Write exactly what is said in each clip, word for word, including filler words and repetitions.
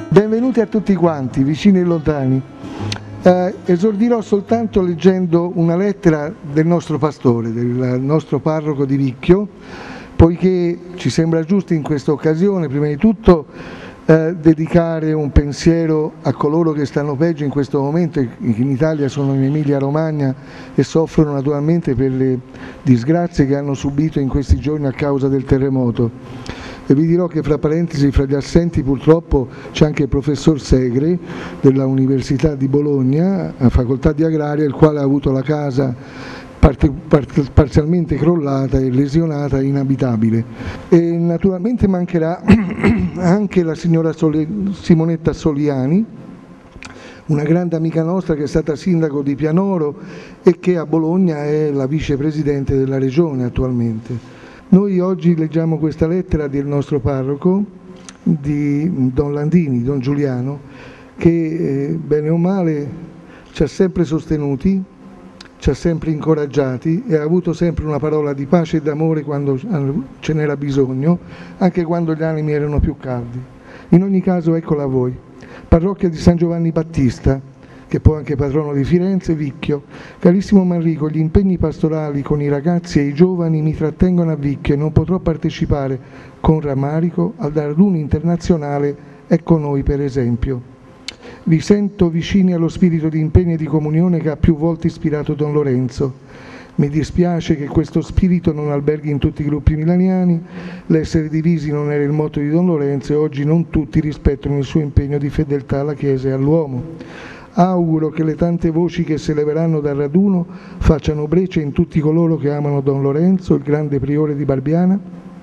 Benvenuti a tutti quanti, vicini e lontani. Eh, esordirò soltanto leggendo una lettera del nostro pastore, del nostro parroco di Vicchio, poiché ci sembra giusto in questa occasione, prima di tutto, eh, dedicare un pensiero a coloro che stanno peggio in questo momento, che in Italia sono in Emilia-Romagna e soffrono naturalmente per le disgrazie che hanno subito in questi giorni a causa del terremoto. E vi dirò che fra parentesi, fra gli assenti purtroppo c'è anche il professor Segre della Università di Bologna, a facoltà di agraria, il quale ha avuto la casa part- part- parzialmente crollata e lesionata e inabitabile. E naturalmente mancherà anche la signora Sole- Simonetta Soliani, una grande amica nostra che è stata sindaco di Pianoro e che a Bologna è la vicepresidente della regione attualmente. Noi oggi leggiamo questa lettera del nostro parroco, di Don Landini, Don Giuliano, che eh, bene o male ci ha sempre sostenuti, ci ha sempre incoraggiati e ha avuto sempre una parola di pace e d'amore quando ce n'era bisogno, anche quando gli animi erano più caldi. In ogni caso, eccola a voi. Parrocchia di San Giovanni Battista, che poi è anche patrono di Firenze, Vicchio. Carissimo Manrico, gli impegni pastorali con i ragazzi e i giovani mi trattengono a Vicchio e non potrò partecipare con rammarico al raduno internazionale Ecco Noi, per esempio. Vi sento vicini allo spirito di impegno e di comunione che ha più volte ispirato Don Lorenzo. Mi dispiace che questo spirito non alberghi in tutti i gruppi milaniani, l'essere divisi non era il motto di Don Lorenzo e oggi non tutti rispettano il suo impegno di fedeltà alla Chiesa e all'uomo. Auguro che le tante voci che si leveranno dal raduno facciano breccia in tutti coloro che amano Don Lorenzo, il grande priore di Barbiana,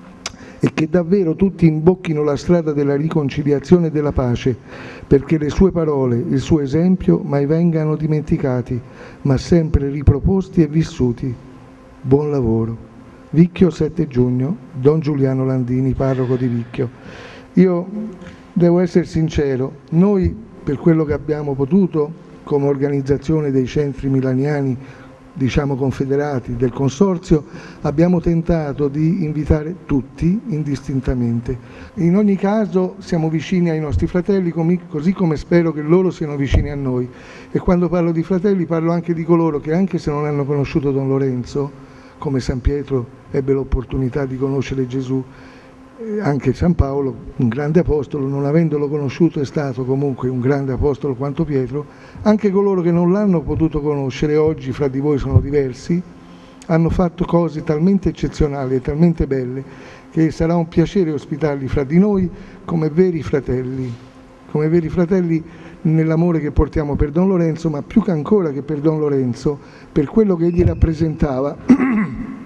e che davvero tutti imbocchino la strada della riconciliazione e della pace, perché le sue parole, il suo esempio mai vengano dimenticati, ma sempre riproposti e vissuti. Buon lavoro. Vicchio, sette giugno, Don Giuliano Landini, parroco di Vicchio. Io devo essere sincero, noi per quello che abbiamo potuto come organizzazione dei centri milaniani, diciamo confederati, del consorzio, abbiamo tentato di invitare tutti indistintamente. In ogni caso siamo vicini ai nostri fratelli, così come spero che loro siano vicini a noi. E quando parlo di fratelli parlo anche di coloro che, anche se non hanno conosciuto Don Lorenzo, come San Pietro ebbe l'opportunità di conoscere Gesù, anche San Paolo, un grande apostolo, non avendolo conosciuto è stato comunque un grande apostolo quanto Pietro, anche coloro che non l'hanno potuto conoscere oggi fra di voi sono diversi, hanno fatto cose talmente eccezionali e talmente belle che sarà un piacere ospitarli fra di noi come veri fratelli, come veri fratelli nell'amore che portiamo per Don Lorenzo, ma più che ancora che per Don Lorenzo, per quello che egli rappresentava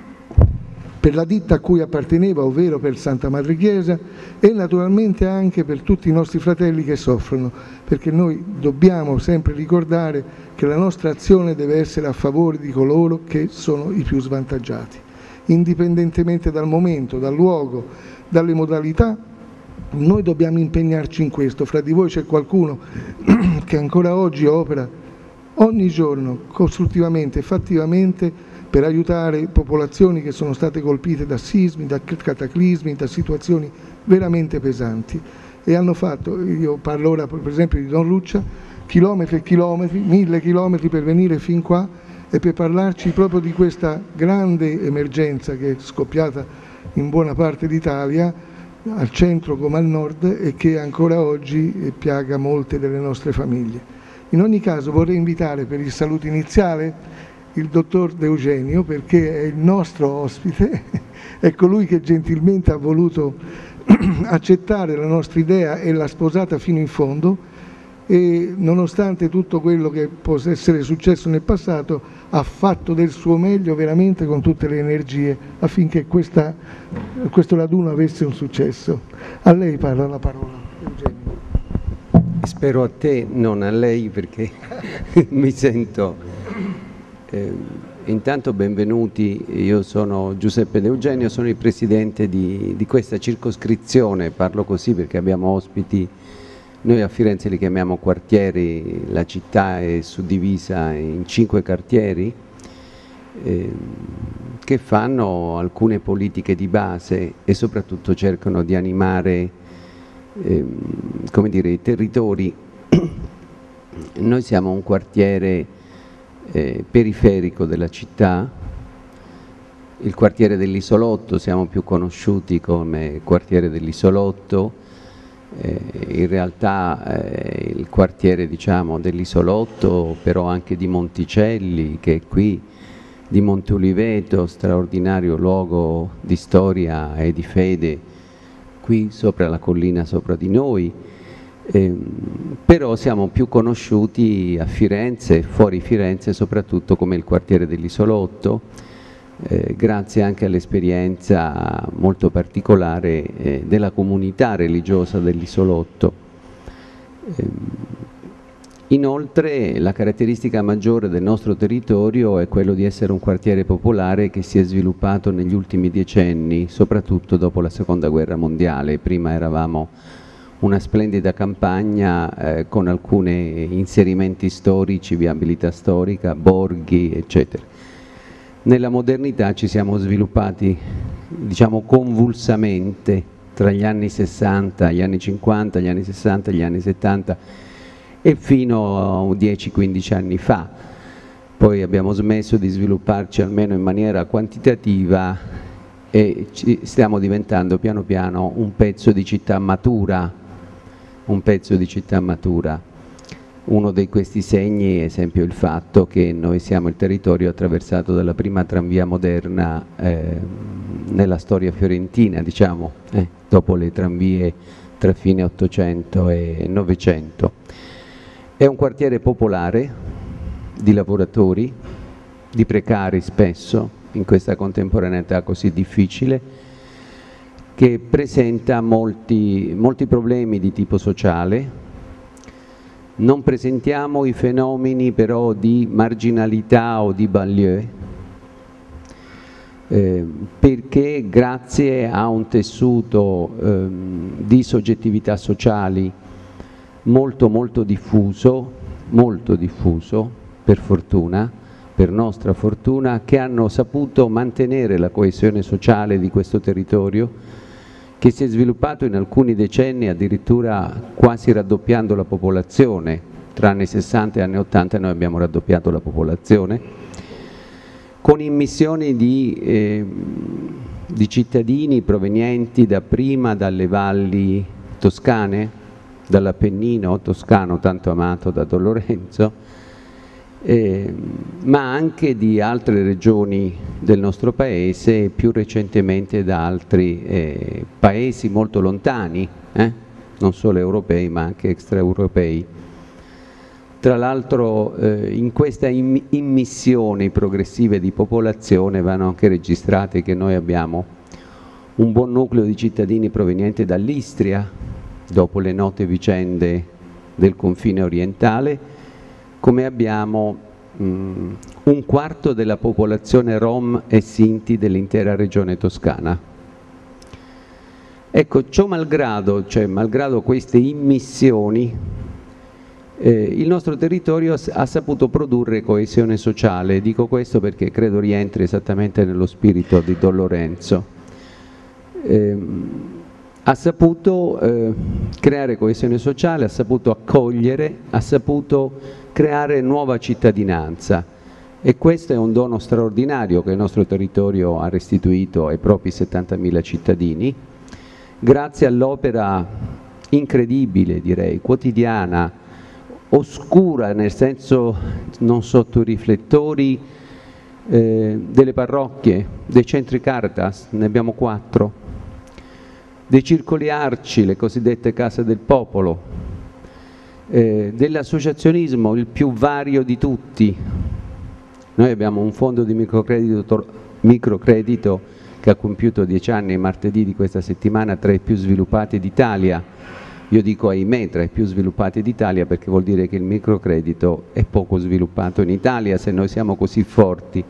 per la ditta a cui apparteneva, ovvero per Santa Madre Chiesa, e naturalmente anche per tutti i nostri fratelli che soffrono, perché noi dobbiamo sempre ricordare che la nostra azione deve essere a favore di coloro che sono i più svantaggiati. Indipendentemente dal momento, dal luogo, dalle modalità, noi dobbiamo impegnarci in questo. Fra di voi c'è qualcuno che ancora oggi opera ogni giorno, costruttivamente e fattivamente, per aiutare popolazioni che sono state colpite da sismi, da cataclismi, da situazioni veramente pesanti. E hanno fatto, io parlo ora per esempio di Don Luccia, chilometri e chilometri, mille chilometri per venire fin qua e per parlarci proprio di questa grande emergenza che è scoppiata in buona parte d'Italia, al centro come al nord, e che ancora oggi piaga molte delle nostre famiglie. In ogni caso vorrei invitare per il saluto iniziale il dottor De Eugenio, perché è il nostro ospite, è colui che gentilmente ha voluto accettare la nostra idea e l'ha sposata fino in fondo, e nonostante tutto quello che può essere successo nel passato ha fatto del suo meglio veramente con tutte le energie affinché questa, questo raduno avesse un successo. A lei parla la parola, Eugenio. Spero a te, non a lei, perché mi sento... Eh, intanto benvenuti, io sono Giuseppe De Eugenio, sono il presidente di, di questa circoscrizione, parlo così perché abbiamo ospiti, noi a Firenze li chiamiamo quartieri, la città è suddivisa in cinque quartieri eh, che fanno alcune politiche di base e soprattutto cercano di animare eh, come dire, i territori. Noi siamo un quartiere eh, periferico della città, il quartiere dell'Isolotto, siamo più conosciuti come quartiere dell'Isolotto, eh, in realtà eh, il quartiere, diciamo, dell'Isolotto, però anche di Monticelli, che è qui, di Montoliveto, straordinario luogo di storia e di fede, qui sopra la collina sopra di noi. Eh, però siamo più conosciuti a Firenze e fuori Firenze soprattutto come il quartiere dell'Isolotto, eh, grazie anche all'esperienza molto particolare eh, della comunità religiosa dell'Isolotto. Eh, inoltre la caratteristica maggiore del nostro territorio è quello di essere un quartiere popolare che si è sviluppato negli ultimi decenni, soprattutto dopo la Seconda Guerra Mondiale. Prima eravamo una splendida campagna eh, con alcuni inserimenti storici, viabilità storica, borghi, eccetera. Nella modernità ci siamo sviluppati, diciamo, convulsamente tra gli anni sessanta, gli anni cinquanta, gli anni sessanta, gli anni settanta e fino a dieci quindici anni fa. Poi abbiamo smesso di svilupparci almeno in maniera quantitativa e ci stiamo diventando piano piano un pezzo di città matura, un pezzo di città matura. Uno di questi segni è esempio il fatto che noi siamo il territorio attraversato dalla prima tranvia moderna eh, nella storia fiorentina, diciamo, eh, dopo le tranvie tra fine Ottocento e Novecento. È un quartiere popolare di lavoratori, di precari spesso, in questa contemporaneità così difficile, che presenta molti, molti problemi di tipo sociale. Non presentiamo i fenomeni però di marginalità o di banlieue, eh, perché grazie a un tessuto eh, di soggettività sociali molto molto diffuso, molto diffuso, per fortuna, per nostra fortuna, che hanno saputo mantenere la coesione sociale di questo territorio, che si è sviluppato in alcuni decenni addirittura quasi raddoppiando la popolazione. Tra anni sessanta e anni ottanta noi abbiamo raddoppiato la popolazione, con immissioni di, eh, di cittadini provenienti dapprima dalle valli toscane, dall'Appennino toscano tanto amato da Don Lorenzo, Eh, ma anche di altre regioni del nostro paese e più recentemente da altri eh, paesi molto lontani, eh? non solo europei ma anche extraeuropei. Tra l'altro eh, in questa im immissione progressive di popolazione vanno anche registrate che noi abbiamo un buon nucleo di cittadini provenienti dall'Istria, dopo le note vicende del confine orientale, come abbiamo mh, un quarto della popolazione Rom e Sinti dell'intera regione toscana. Ecco, ciò malgrado, cioè malgrado queste immissioni, eh, il nostro territorio ha saputo produrre coesione sociale. Dico questo perché credo rientri esattamente nello spirito di Don Lorenzo. Eh, ha saputo eh, creare coesione sociale, ha saputo accogliere, ha saputo creare nuova cittadinanza, e questo è un dono straordinario che il nostro territorio ha restituito ai propri settantamila cittadini, grazie all'opera incredibile, direi, quotidiana, oscura nel senso non sotto i riflettori, eh, delle parrocchie, dei centri Caritas, ne abbiamo quattro, dei circoli Arci, le cosiddette case del popolo, Eh, dell'associazionismo, il più vario di tutti. Noi abbiamo un fondo di microcredito, microcredito che ha compiuto dieci anni martedì di questa settimana, tra i più sviluppati d'Italia. Io dico ahimè tra i più sviluppati d'Italia perché vuol dire che il microcredito è poco sviluppato in Italia, se noi siamo così forti.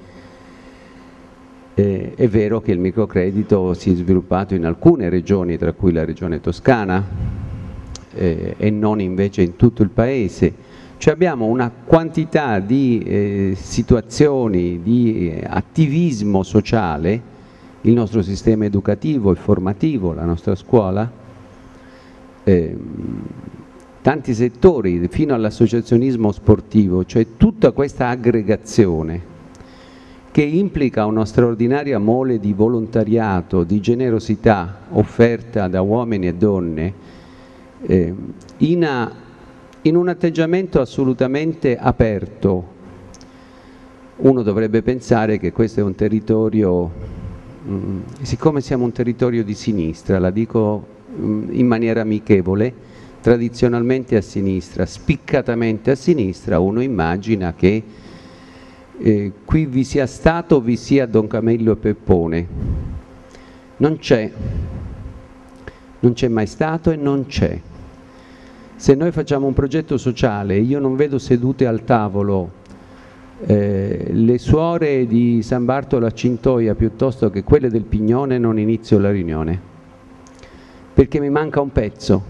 Eh, è vero che il microcredito si è sviluppato in alcune regioni, tra cui la regione Toscana, Eh, e non invece in tutto il paese. Cioè abbiamo una quantità di eh, situazioni, di eh, attivismo sociale, il nostro sistema educativo e formativo, la nostra scuola, eh, tanti settori, fino all'associazionismo sportivo, cioè tutta questa aggregazione che implica una straordinaria mole di volontariato, di generosità offerta da uomini e donne, eh, in, a, in un atteggiamento assolutamente aperto. Uno dovrebbe pensare che questo è un territorio, mh, siccome siamo un territorio di sinistra, la dico mh, in maniera amichevole, tradizionalmente a sinistra, spiccatamente a sinistra, uno immagina che eh, qui vi sia stato, vi sia Don Camillo e Peppone. Non c'è, non c'è mai stato e non c'è. Se noi facciamo un progetto sociale e io non vedo sedute al tavolo Eh, le suore di San Bartolo a Cintoia piuttosto che quelle del Pignone, non inizio la riunione, perché mi manca un pezzo.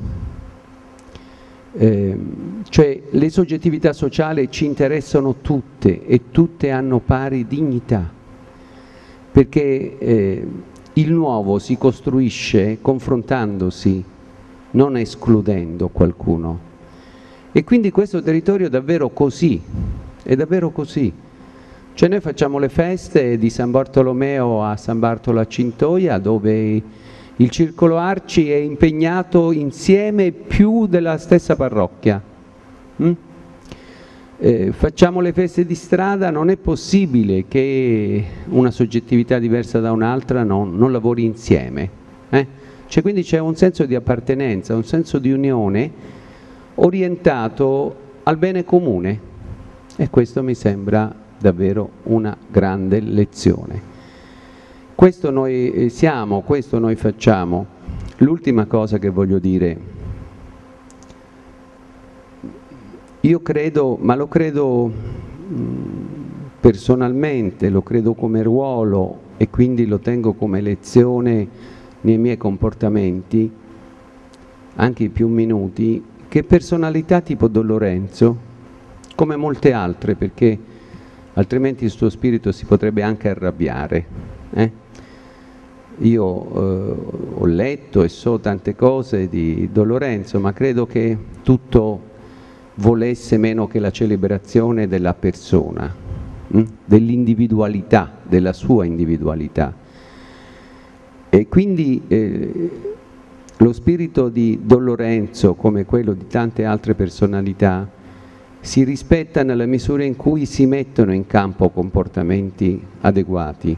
Eh, cioè le soggettività sociali ci interessano tutte e tutte hanno pari dignità, perché eh, il nuovo si costruisce confrontandosi, non escludendo qualcuno. E quindi questo territorio è davvero così. È davvero così. Cioè noi facciamo le feste di San Bartolomeo a San Bartolo a Cintoia, dove il Circolo Arci è impegnato insieme più della stessa parrocchia. Mm? Eh, facciamo le feste di strada, non è possibile che una soggettività diversa da un'altra non, non lavori insieme. Eh? Cioè, quindi c'è un senso di appartenenza, un senso di unione orientato al bene comune. E questo mi sembra davvero una grande lezione. Questo noi siamo, questo noi facciamo. L'ultima cosa che voglio dire, io credo, ma lo credo personalmente, lo credo come ruolo e quindi lo tengo come lezione nei miei comportamenti, anche i più minuti, che personalità tipo Don Lorenzo, come molte altre, perché altrimenti il suo spirito si potrebbe anche arrabbiare. Eh? Io eh, ho letto e so tante cose di Don Lorenzo, ma credo che tutto volesse meno che la celebrazione della persona, hm? dell'individualità, della sua individualità. E quindi eh, lo spirito di Don Lorenzo, come quello di tante altre personalità, si rispetta nella misura in cui si mettono in campo comportamenti adeguati,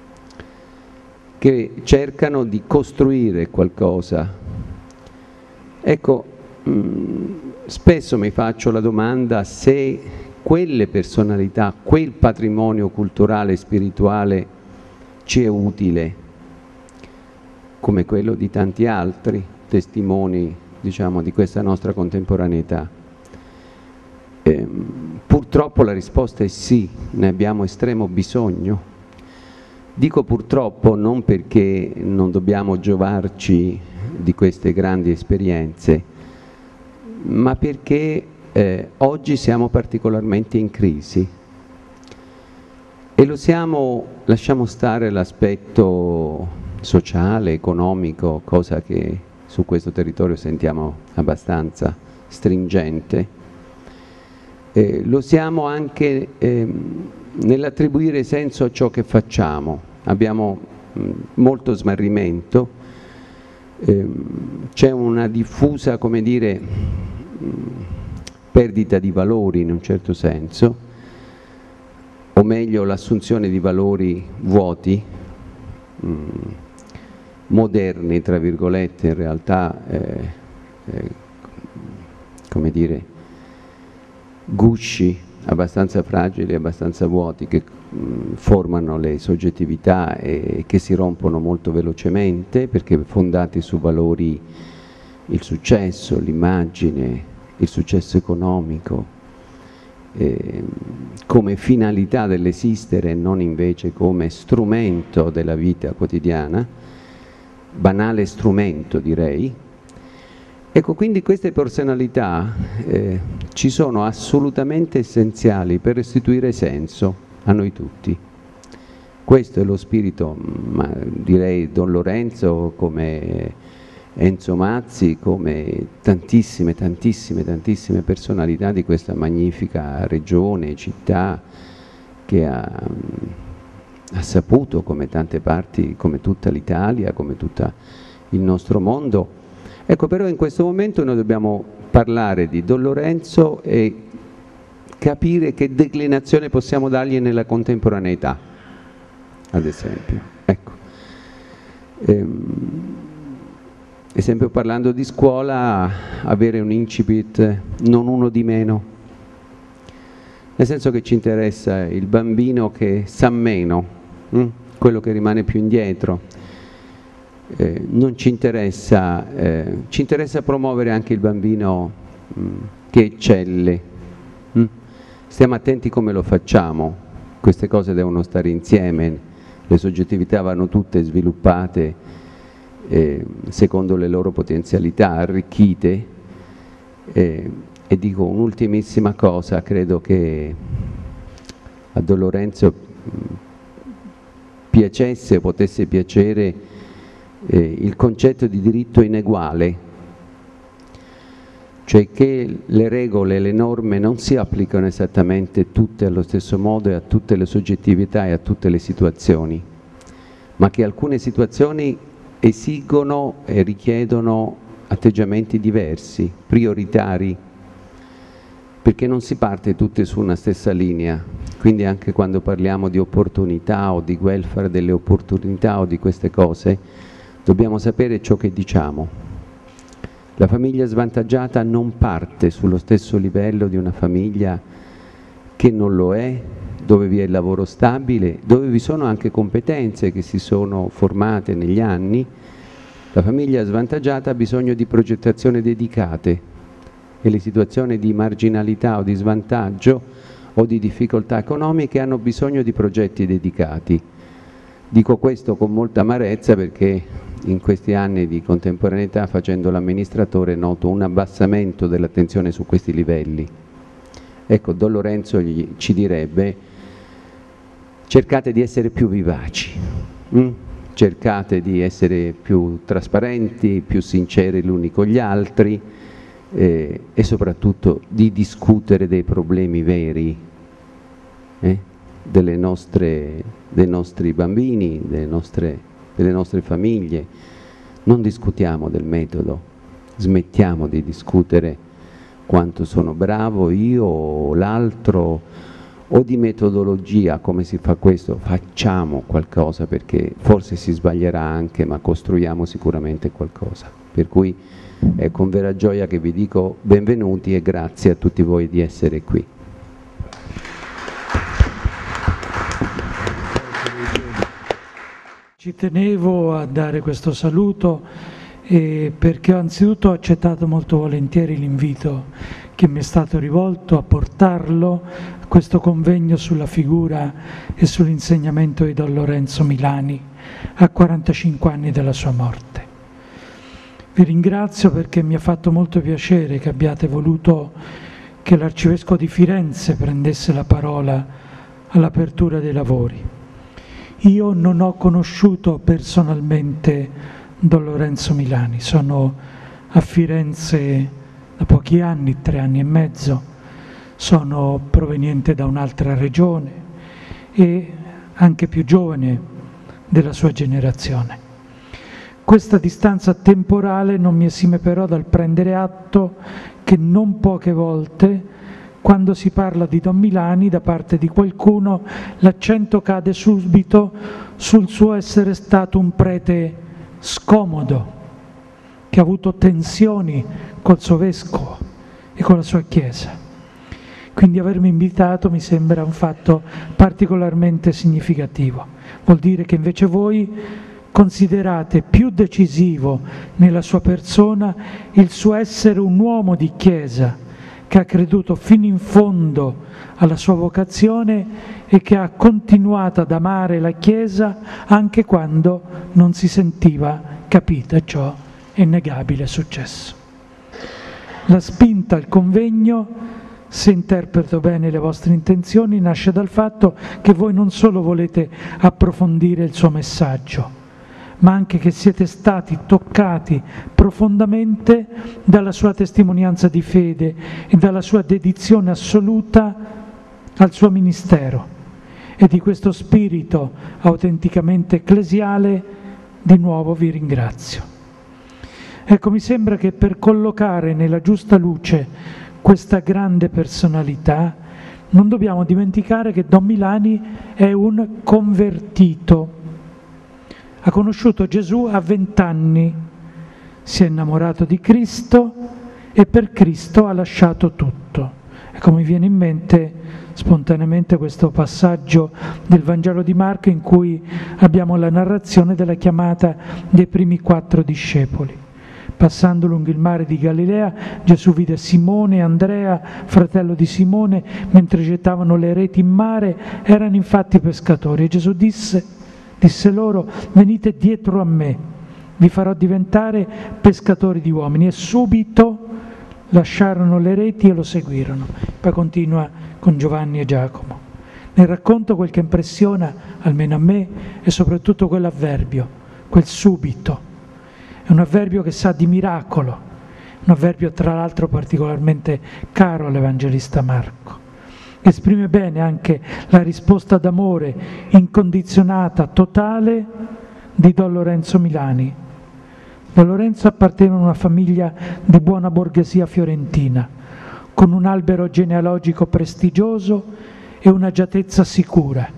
che cercano di costruire qualcosa. Ecco, mh, spesso mi faccio la domanda se quelle personalità, quel patrimonio culturale e spirituale ci è utile, come quello di tanti altri testimoni, diciamo, di questa nostra contemporaneità. Eh, purtroppo la risposta è sì, ne abbiamo estremo bisogno. Dico purtroppo non perché non dobbiamo giovarci di queste grandi esperienze, ma perché eh, oggi siamo particolarmente in crisi. E lo siamo, lasciamo stare l'aspetto sociale, economico, cosa che su questo territorio sentiamo abbastanza stringente. Eh, lo siamo anche eh, nell'attribuire senso a ciò che facciamo. Abbiamo mh, molto smarrimento, eh, c'è una diffusa, come dire, mh, perdita di valori in un certo senso, o meglio l'assunzione di valori vuoti, mh, moderni, tra virgolette, in realtà, eh, eh, come dire, gusci abbastanza fragili, abbastanza vuoti, che mh, formano le soggettività e che si rompono molto velocemente perché fondati su valori, il successo, l'immagine, il successo economico, eh, come finalità dell'esistere e non invece come strumento della vita quotidiana, banale strumento direi. Ecco, quindi queste personalità eh, ci sono assolutamente essenziali per restituire senso a noi tutti. Questo è lo spirito, ma direi Don Lorenzo come Enzo Mazzi, come tantissime, tantissime, tantissime personalità di questa magnifica regione, città, che ha, ha saputo, come tante parti, come tutta l'Italia, come tutto il nostro mondo. Ecco, però in questo momento noi dobbiamo parlare di Don Lorenzo e capire che declinazione possiamo dargli nella contemporaneità, ad esempio. Ecco. Ehm, esempio, parlando di scuola, avere un incipit, non uno di meno, nel senso che ci interessa il bambino che sa meno, hm? quello che rimane più indietro. Eh, non ci interessa, eh, ci interessa promuovere anche il bambino mh, che eccelle. Hm? Stiamo attenti come lo facciamo, queste cose devono stare insieme, le soggettività vanno tutte sviluppate eh, secondo le loro potenzialità, arricchite. Eh, e dico un'ultimissima cosa, credo che a Don Lorenzo mh, piacesse, potesse piacere eh, il concetto di diritto ineguale, cioè che le regole, le norme non si applicano esattamente tutte allo stesso modo e a tutte le soggettività e a tutte le situazioni, ma che alcune situazioni esigono e richiedono atteggiamenti diversi, prioritari, perché non si parte tutte su una stessa linea. Quindi anche quando parliamo di opportunità o di welfare delle opportunità o di queste cose, dobbiamo sapere ciò che diciamo. La famiglia svantaggiata non parte sullo stesso livello di una famiglia che non lo è, dove vi è il lavoro stabile, dove vi sono anche competenze che si sono formate negli anni. La famiglia svantaggiata ha bisogno di progettazioni dedicate e le situazioni di marginalità o di svantaggio o di difficoltà economiche hanno bisogno di progetti dedicati. Dico questo con molta amarezza perché in questi anni di contemporaneità, facendo l'amministratore, noto un abbassamento dell'attenzione su questi livelli. Ecco, Don Lorenzo gli, ci direbbe: cercate di essere più vivaci, hm? cercate di essere più trasparenti, più sinceri gli uni con gli altri eh, e soprattutto di discutere dei problemi veri eh? delle nostre, dei nostri bambini, delle nostre delle nostre famiglie. Non discutiamo del metodo, smettiamo di discutere quanto sono bravo io o l'altro o di metodologia, come si fa questo, facciamo qualcosa, perché forse si sbaglierà anche, ma costruiamo sicuramente qualcosa. Per cui è con vera gioia che vi dico benvenuti e grazie a tutti voi di essere qui. Ci tenevo a dare questo saluto eh, perché ho anzitutto accettato molto volentieri l'invito che mi è stato rivolto a portarlo a questo convegno sulla figura e sull'insegnamento di Don Lorenzo Milani a quarantacinque anni dalla sua morte. Vi ringrazio perché mi ha fatto molto piacere che abbiate voluto che l'Arcivescovo di Firenze prendesse la parola all'apertura dei lavori. Io non ho conosciuto personalmente Don Lorenzo Milani, sono a Firenze da pochi anni, tre anni e mezzo, sono proveniente da un'altra regione e anche più giovane della sua generazione. Questa distanza temporale non mi esime però dal prendere atto che non poche volte, quando si parla di Don Milani da parte di qualcuno, l'accento cade subito sul suo essere stato un prete scomodo, che ha avuto tensioni col suo vescovo e con la sua chiesa. Quindi avermi invitato mi sembra un fatto particolarmente significativo. Vuol dire che invece voi considerate più decisivo nella sua persona il suo essere un uomo di chiesa, che ha creduto fino in fondo alla sua vocazione e che ha continuato ad amare la Chiesa anche quando non si sentiva capita, ciò è innegabile successo. La spinta al convegno, se interpreto bene le vostre intenzioni, nasce dal fatto che voi non solo volete approfondire il suo messaggio, ma anche che siete stati toccati profondamente dalla sua testimonianza di fede e dalla sua dedizione assoluta al suo ministero. E di questo spirito autenticamente ecclesiale di nuovo vi ringrazio. Ecco, mi sembra che per collocare nella giusta luce questa grande personalità non dobbiamo dimenticare che Don Milani è un convertito. Ha conosciuto Gesù a vent'anni, si è innamorato di Cristo e per Cristo ha lasciato tutto. Ecco, mi viene in mente spontaneamente questo passaggio del Vangelo di Marco in cui abbiamo la narrazione della chiamata dei primi quattro discepoli. Passando lungo il mare di Galilea, Gesù vide Simone e Andrea, fratello di Simone, mentre gettavano le reti in mare, erano infatti pescatori. E Gesù disse, disse loro, venite dietro a me, vi farò diventare pescatori di uomini. E subito lasciarono le reti e lo seguirono. Poi continua con Giovanni e Giacomo. Nel racconto quel che impressiona, almeno a me, è soprattutto quell'avverbio, quel subito. È un avverbio che sa di miracolo, un avverbio tra l'altro particolarmente caro all'Evangelista Marco. Esprime bene anche la risposta d'amore incondizionata, totale di Don Lorenzo Milani. Don Lorenzo apparteneva a una famiglia di buona borghesia fiorentina, con un albero genealogico prestigioso e un'agiatezza sicura.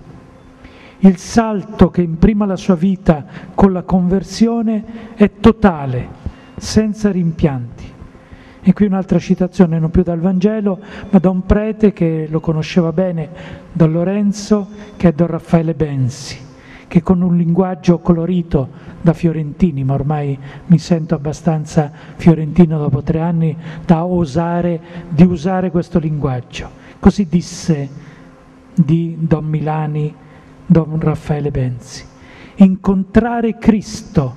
Il salto che imprima la sua vita con la conversione è totale, senza rimpianti. E qui un'altra citazione, non più dal Vangelo, ma da un prete che lo conosceva bene, Don Lorenzo, che è Don Raffaele Bensi, che con un linguaggio colorito da fiorentini, ma ormai mi sento abbastanza fiorentino dopo tre anni da osare di usare questo linguaggio. Così disse di Don Milani Don Raffaele Bensi: incontrare Cristo,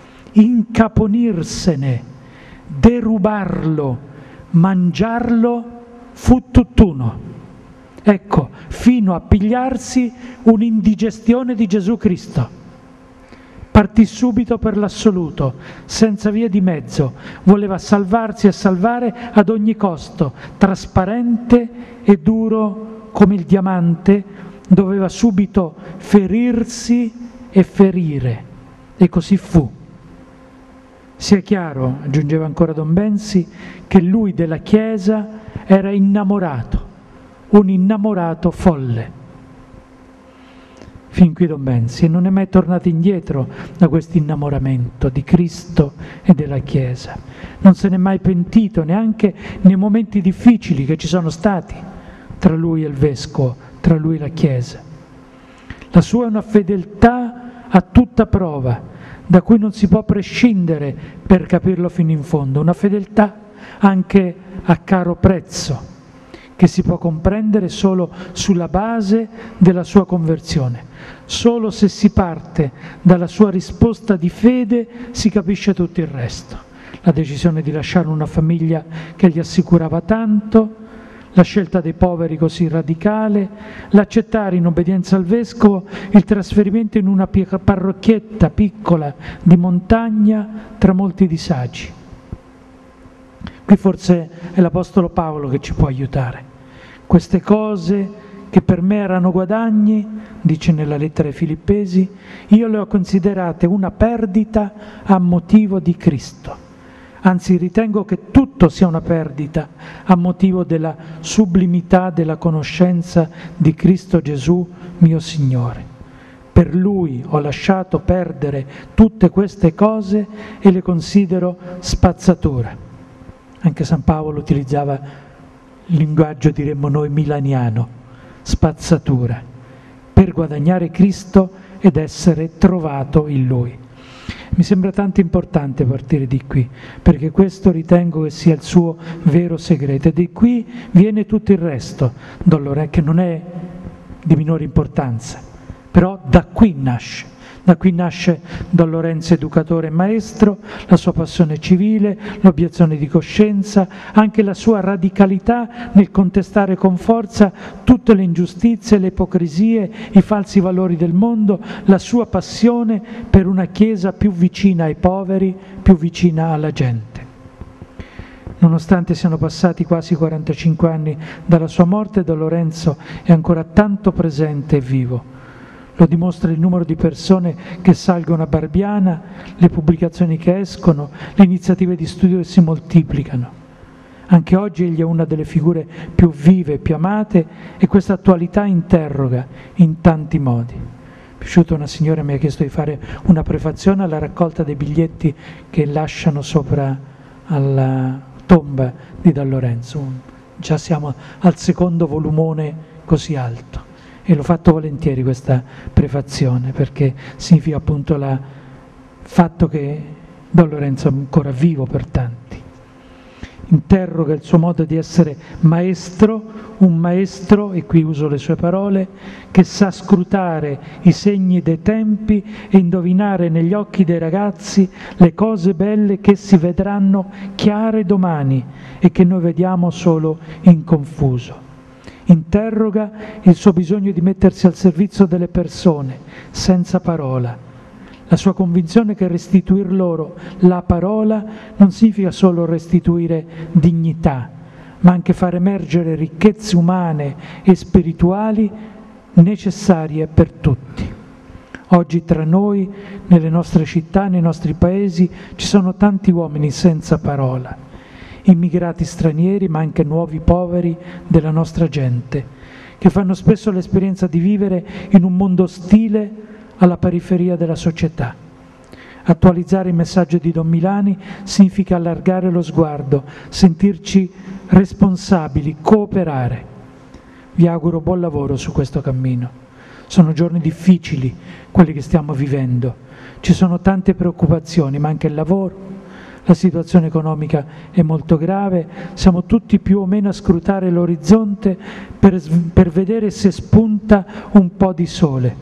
incaponirsene, derubarlo, mangiarlo fu tutt'uno. Ecco, fino a pigliarsi un'indigestione di Gesù Cristo. Partì subito per l'assoluto, senza via di mezzo, voleva salvarsi e salvare ad ogni costo, trasparente e duro come il diamante, doveva subito ferirsi e ferire, e così fu. Sia chiaro, aggiungeva ancora Don Bensi, che lui della Chiesa era innamorato, un innamorato folle. Fin qui Don Bensi, e non è mai tornato indietro da questo innamoramento di Cristo e della Chiesa. Non se n'è mai pentito, neanche nei momenti difficili che ci sono stati tra lui e il Vescovo, tra lui e la Chiesa. La sua è una fedeltà a tutta prova, da cui non si può prescindere per capirlo fino in fondo, una fedeltà anche a caro prezzo, che si può comprendere solo sulla base della sua conversione. Solo se si parte dalla sua risposta di fede si capisce tutto il resto. La decisione di lasciare una famiglia che gli assicurava tanto, la scelta dei poveri così radicale, l'accettare in obbedienza al Vescovo il trasferimento in una parrocchietta piccola di montagna tra molti disagi. Qui forse è l'Apostolo Paolo che ci può aiutare. Queste cose che per me erano guadagni, dice nella lettera ai Filippesi, io le ho considerate una perdita a motivo di Cristo. Anzi, ritengo che tutto sia una perdita a motivo della sublimità della conoscenza di Cristo Gesù, mio Signore. Per Lui ho lasciato perdere tutte queste cose e le considero spazzatura. Anche San Paolo utilizzava il linguaggio, diremmo noi, milaniano, spazzatura, per guadagnare Cristo ed essere trovato in Lui. Mi sembra tanto importante partire di qui, perché questo ritengo che sia il suo vero segreto, e di qui viene tutto il resto, Don Lorenzo, che non è di minore importanza, però da qui nasce, Da qui nasce Don Lorenzo educatore e maestro, la sua passione civile, l'obiezione di coscienza, anche la sua radicalità nel contestare con forza tutte le ingiustizie, le ipocrisie, i falsi valori del mondo, la sua passione per una Chiesa più vicina ai poveri, più vicina alla gente. Nonostante siano passati quasi quarantacinque anni dalla sua morte, Don Lorenzo è ancora tanto presente e vivo. Lo dimostra il numero di persone che salgono a Barbiana, le pubblicazioni che escono, le iniziative di studio che si moltiplicano. Anche oggi egli è una delle figure più vive e più amate e questa attualità interroga in tanti modi. Mi è piaciuto, una signora mi ha chiesto di fare una prefazione alla raccolta dei biglietti che lasciano sopra alla tomba di Don Lorenzo. Già siamo al secondo volumone così alto e l'ho fatto volentieri questa prefazione perché significa appunto il fatto che Don Lorenzo è ancora vivo per tanti. Interroga il suo modo di essere maestro, un maestro, e qui uso le sue parole, che sa scrutare i segni dei tempi e indovinare negli occhi dei ragazzi le cose belle che si vedranno chiare domani e che noi vediamo solo in confuso. Interroga il suo bisogno di mettersi al servizio delle persone, senza parola. La sua convinzione che restituir loro la parola non significa solo restituire dignità, ma anche far emergere ricchezze umane e spirituali necessarie per tutti. Oggi tra noi, nelle nostre città, nei nostri paesi, ci sono tanti uomini senza parola, immigrati stranieri, ma anche nuovi poveri della nostra gente, che fanno spesso l'esperienza di vivere in un mondo ostile alla periferia della società. Attualizzare il messaggio di Don Milani significa allargare lo sguardo, sentirci responsabili, cooperare. Vi auguro buon lavoro su questo cammino. Sono giorni difficili quelli che stiamo vivendo. Ci sono tante preoccupazioni, ma anche il lavoro. La situazione economica è molto grave, siamo tutti più o meno a scrutare l'orizzonte per, per vedere se spunta un po' di sole.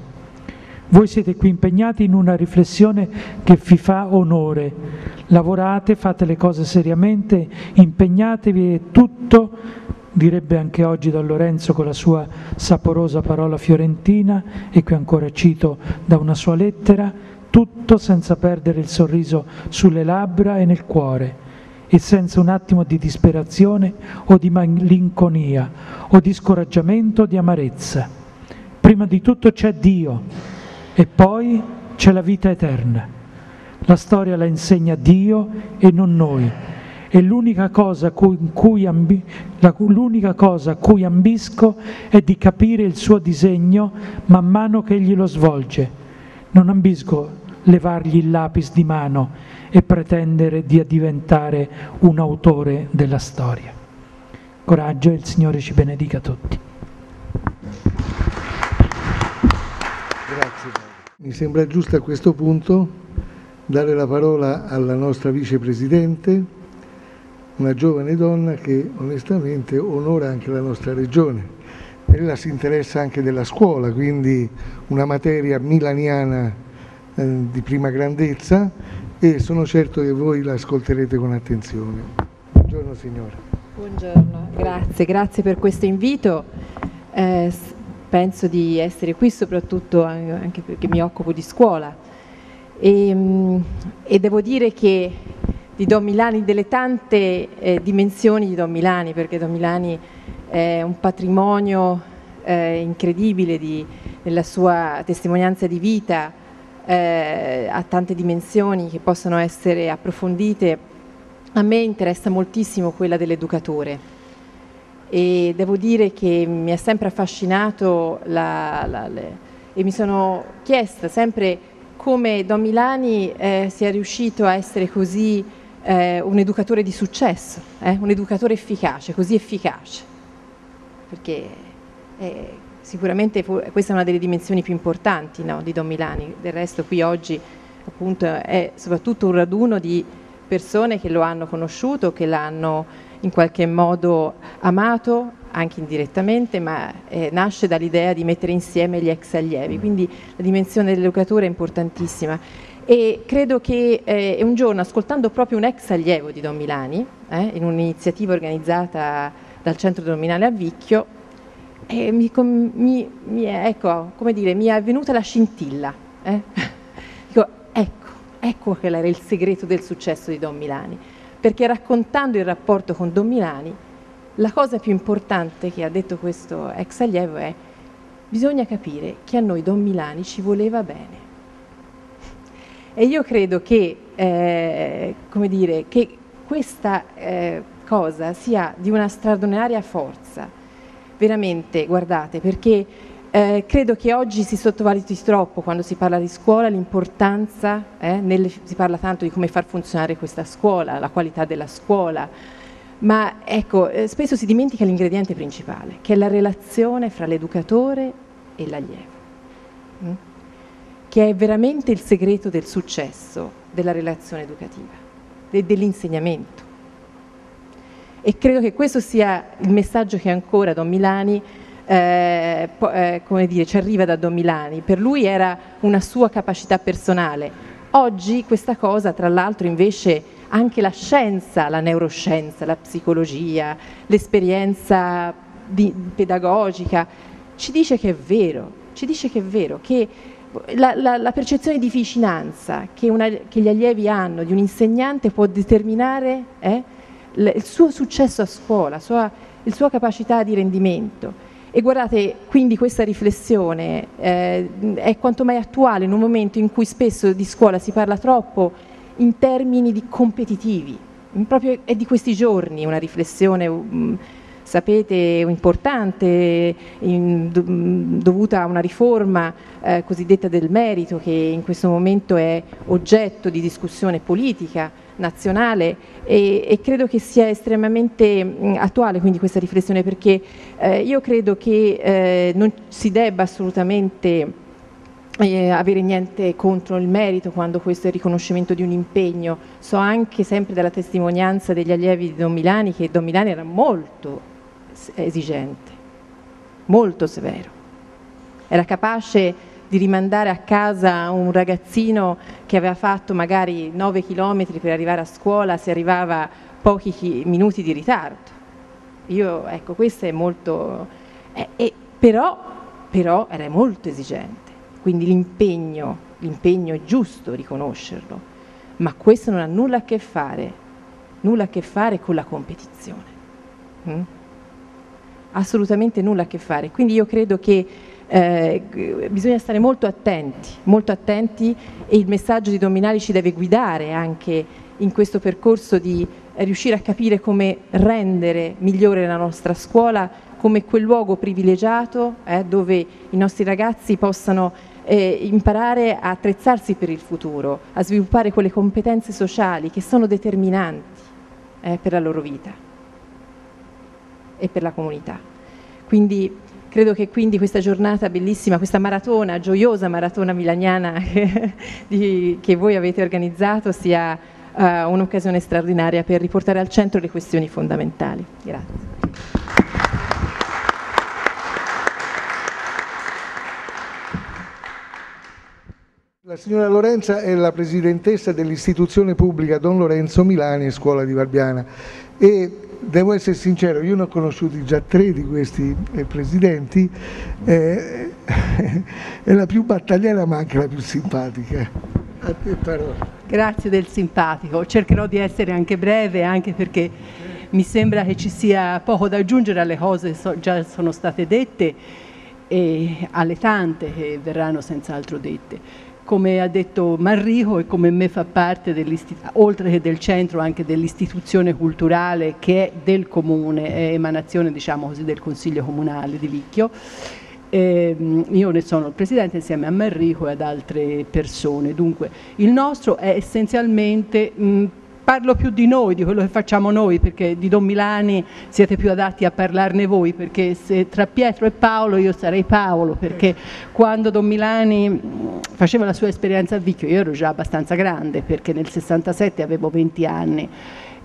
Voi siete qui impegnati in una riflessione che vi fa onore. Lavorate, fate le cose seriamente, impegnatevi e tutto, direbbe anche oggi Don Lorenzo con la sua saporosa parola fiorentina, e qui ancora cito da una sua lettera, tutto senza perdere il sorriso sulle labbra e nel cuore, e senza un attimo di disperazione o di malinconia o di scoraggiamento o di amarezza. Prima di tutto c'è Dio e poi c'è la vita eterna. La storia la insegna Dio e non noi, e l'unica cosa, cui, cui ambi, la, l'unica cosa a cui ambisco è di capire il suo disegno man mano che egli lo svolge. Non ambisco levargli il lapis di mano e pretendere di diventare un autore della storia. Coraggio, e il Signore ci benedica tutti. Grazie. Mi sembra giusto a questo punto dare la parola alla nostra vicepresidente, una giovane donna che onestamente onora anche la nostra regione. Ella si interessa anche della scuola, quindi una materia milaniana eh, di prima grandezza, e sono certo che voi la ascolterete con attenzione. Buongiorno signora. Buongiorno, grazie, grazie per questo invito. Eh, penso di essere qui soprattutto anche perché mi occupo di scuola e, e devo dire che di Don Milani, delle tante eh, dimensioni di Don Milani, perché Don Milani è un patrimonio eh, incredibile di, nella sua testimonianza di vita, eh, ha tante dimensioni che possono essere approfondite. A me interessa moltissimo quella dell'educatore e devo dire che mi ha sempre affascinato la, la, le, e mi sono chiesta sempre come Don Milani eh, sia riuscito a essere così eh, un educatore di successo, eh, un educatore efficace, così efficace, perché eh, sicuramente questa è una delle dimensioni più importanti, no, di Don Milani. Del resto qui oggi appunto è soprattutto un raduno di persone che lo hanno conosciuto, che l'hanno in qualche modo amato, anche indirettamente, ma eh, nasce dall'idea di mettere insieme gli ex allievi, quindi la dimensione dell'educatore è importantissima. E credo che eh, un giorno, ascoltando proprio un ex allievo di Don Milani, eh, in un'iniziativa organizzata dal Centro Don Milani a Vicchio, eh, mi, mi, mi, è, ecco, come dire, mi è venuta la scintilla. Eh? Dico, ecco, ecco che era il segreto del successo di Don Milani, perché raccontando il rapporto con Don Milani, la cosa più importante che ha detto questo ex allievo è: bisogna capire che a noi Don Milani ci voleva bene. E io credo che, eh, come dire, che questa eh, cosa sia di una straordinaria forza, veramente, guardate, perché eh, credo che oggi si sottovaluti troppo quando si parla di scuola l'importanza, eh, nelle, si parla tanto di come far funzionare questa scuola, la qualità della scuola, ma ecco, eh, spesso si dimentica l'ingrediente principale, che è la relazione fra l'educatore e l'allievo, mm? che è veramente il segreto del successo della relazione educativa e dell'insegnamento. E credo che questo sia il messaggio che ancora Don Milani, eh, po- eh, come dire, ci arriva da Don Milani. Per lui era una sua capacità personale. Oggi questa cosa, tra l'altro, invece anche la scienza, la neuroscienza, la psicologia, l'esperienza di- pedagogica ci dice che è vero, ci dice che è vero, che la, la, la percezione di vicinanza che, una, che gli allievi hanno di un insegnante può determinare eh, il suo successo a scuola, sua, la sua capacità di rendimento. E guardate, quindi questa riflessione eh, è quanto mai attuale in un momento in cui spesso di scuola si parla troppo in termini di competitivi. Proprio è di questi giorni una riflessione, um, sapete, importante, in, do, dovuta a una riforma eh, cosiddetta del merito, che in questo momento è oggetto di discussione politica nazionale, e, e credo che sia estremamente mh, attuale quindi questa riflessione, perché eh, io credo che eh, non si debba assolutamente Eh, avere niente contro il merito quando questo è il riconoscimento di un impegno. So anche sempre dalla testimonianza degli allievi di Don Milani che Don Milani era molto esigente, molto severo, era capace di rimandare a casa un ragazzino che aveva fatto magari nove chilometri per arrivare a scuola se arrivava pochi chi- minuti di ritardo. Io, ecco, questo è molto eh, eh, però, però era molto esigente. Quindi l'impegno, l'impegno è giusto riconoscerlo, ma questo non ha nulla a che fare, nulla a che fare con la competizione. Mm? Assolutamente nulla a che fare. Quindi io credo che eh, bisogna stare molto attenti, molto attenti, e il messaggio di Don Milani ci deve guidare anche in questo percorso di riuscire a capire come rendere migliore la nostra scuola come quel luogo privilegiato eh, dove i nostri ragazzi possano Eh, imparare a attrezzarsi per il futuro, a sviluppare quelle competenze sociali che sono determinanti eh, per la loro vita e per la comunità. Quindi credo che quindi questa giornata bellissima, questa maratona, gioiosa maratona milaniana di, che voi avete organizzato sia uh, un'occasione straordinaria per riportare al centro le questioni fondamentali. Grazie. La signora Lorenza è la presidentessa dell'istituzione pubblica Don Lorenzo Milani, Scuola di Barbiana, e devo essere sincero, io ne ho conosciuti già tre di questi eh, presidenti, eh, è la più battagliera ma anche la più simpatica. A te parola. Grazie del simpatico, cercherò di essere anche breve, anche perché mi sembra che ci sia poco da aggiungere alle cose che so, già sono state dette e alle tante che verranno senz'altro dette. Come ha detto Manrico e come me fa parte, oltre che del centro, anche dell'istituzione culturale che è del comune, è emanazione, diciamo così, del Consiglio Comunale di Vicchio. Eh, io ne sono il presidente insieme a Manrico e ad altre persone. Dunque, il nostro è essenzialmente... Mh, parlo più di noi, di quello che facciamo noi, perché di Don Milani siete più adatti a parlarne voi, perché se tra Pietro e Paolo io sarei Paolo, perché quando Don Milani faceva la sua esperienza a Vicchio io ero già abbastanza grande, perché nel sessantasette avevo venti anni,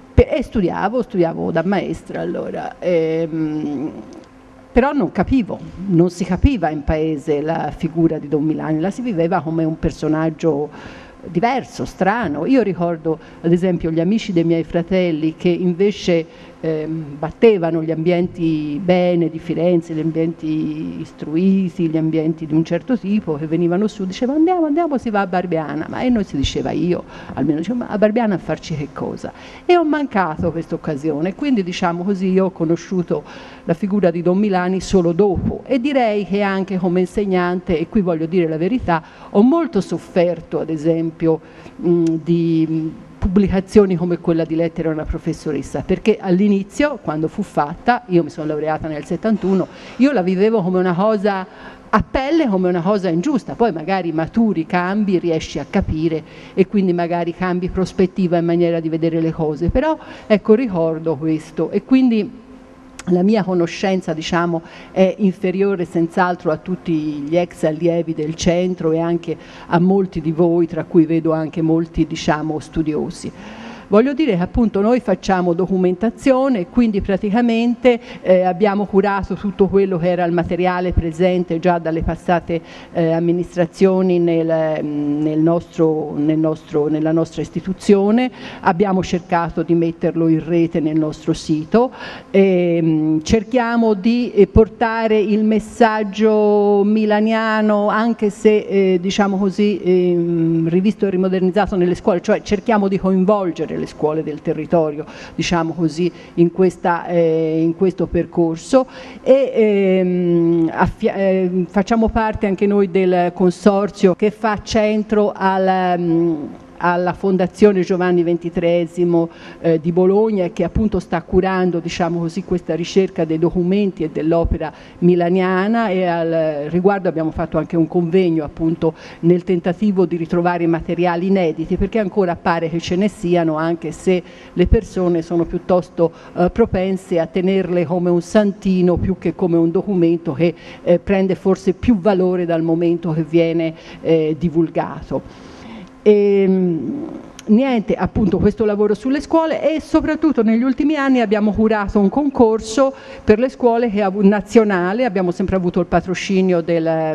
e studiavo, studiavo da maestra allora. Ehm, Però non capivo, non si capiva in paese la figura di Don Milani, la si viveva come un personaggio diverso, strano. Io ricordo ad esempio gli amici dei miei fratelli che invece eh, battevano gli ambienti bene di Firenze, gli ambienti istruiti, gli ambienti di un certo tipo, che venivano su, dicevano andiamo, andiamo, si va a Barbiana, ma e noi si diceva io, almeno dicevo, ma a Barbiana a farci che cosa? E ho mancato questa occasione, quindi diciamo così io ho conosciuto la figura di Don Milani solo dopo e direi che anche come insegnante, e qui voglio dire la verità, ho molto sofferto ad esempio mh, di pubblicazioni come quella di Lettere a una professoressa, perché all'inizio, quando fu fatta, io mi sono laureata nel settantuno, io la vivevo come una cosa a pelle, come una cosa ingiusta, poi magari maturi, cambi, riesci a capire e quindi magari cambi prospettiva e maniera di vedere le cose, però ecco ricordo questo e quindi la mia conoscenza diciamo è inferiore senz'altro a tutti gli ex allievi del centro e anche a molti di voi, tra cui vedo anche molti diciamo studiosi. Voglio dire che appunto noi facciamo documentazione, quindi praticamente eh, abbiamo curato tutto quello che era il materiale presente già dalle passate eh, amministrazioni nel, nel nostro, nel nostro, nella nostra istituzione, abbiamo cercato di metterlo in rete nel nostro sito, e, cerchiamo di eh, portare il messaggio milaniano anche se eh, diciamo così eh, rivisto e rimodernizzato nelle scuole, cioè cerchiamo di coinvolgere le scuole del territorio, diciamo così, in, questa, eh, in questo percorso e ehm, eh, facciamo parte anche noi del consorzio che fa centro al um, alla Fondazione Giovanni ventitreesimo eh, di Bologna e che appunto sta curando diciamo così, questa ricerca dei documenti e dell'opera milaniana e al riguardo abbiamo fatto anche un convegno appunto nel tentativo di ritrovare materiali inediti perché ancora pare che ce ne siano anche se le persone sono piuttosto eh, propense a tenerle come un santino più che come un documento che eh, prende forse più valore dal momento che viene eh, divulgato. E, niente, appunto questo lavoro sulle scuole e soprattutto negli ultimi anni abbiamo curato un concorso per le scuole che ha, nazionale, abbiamo sempre avuto il patrocinio del,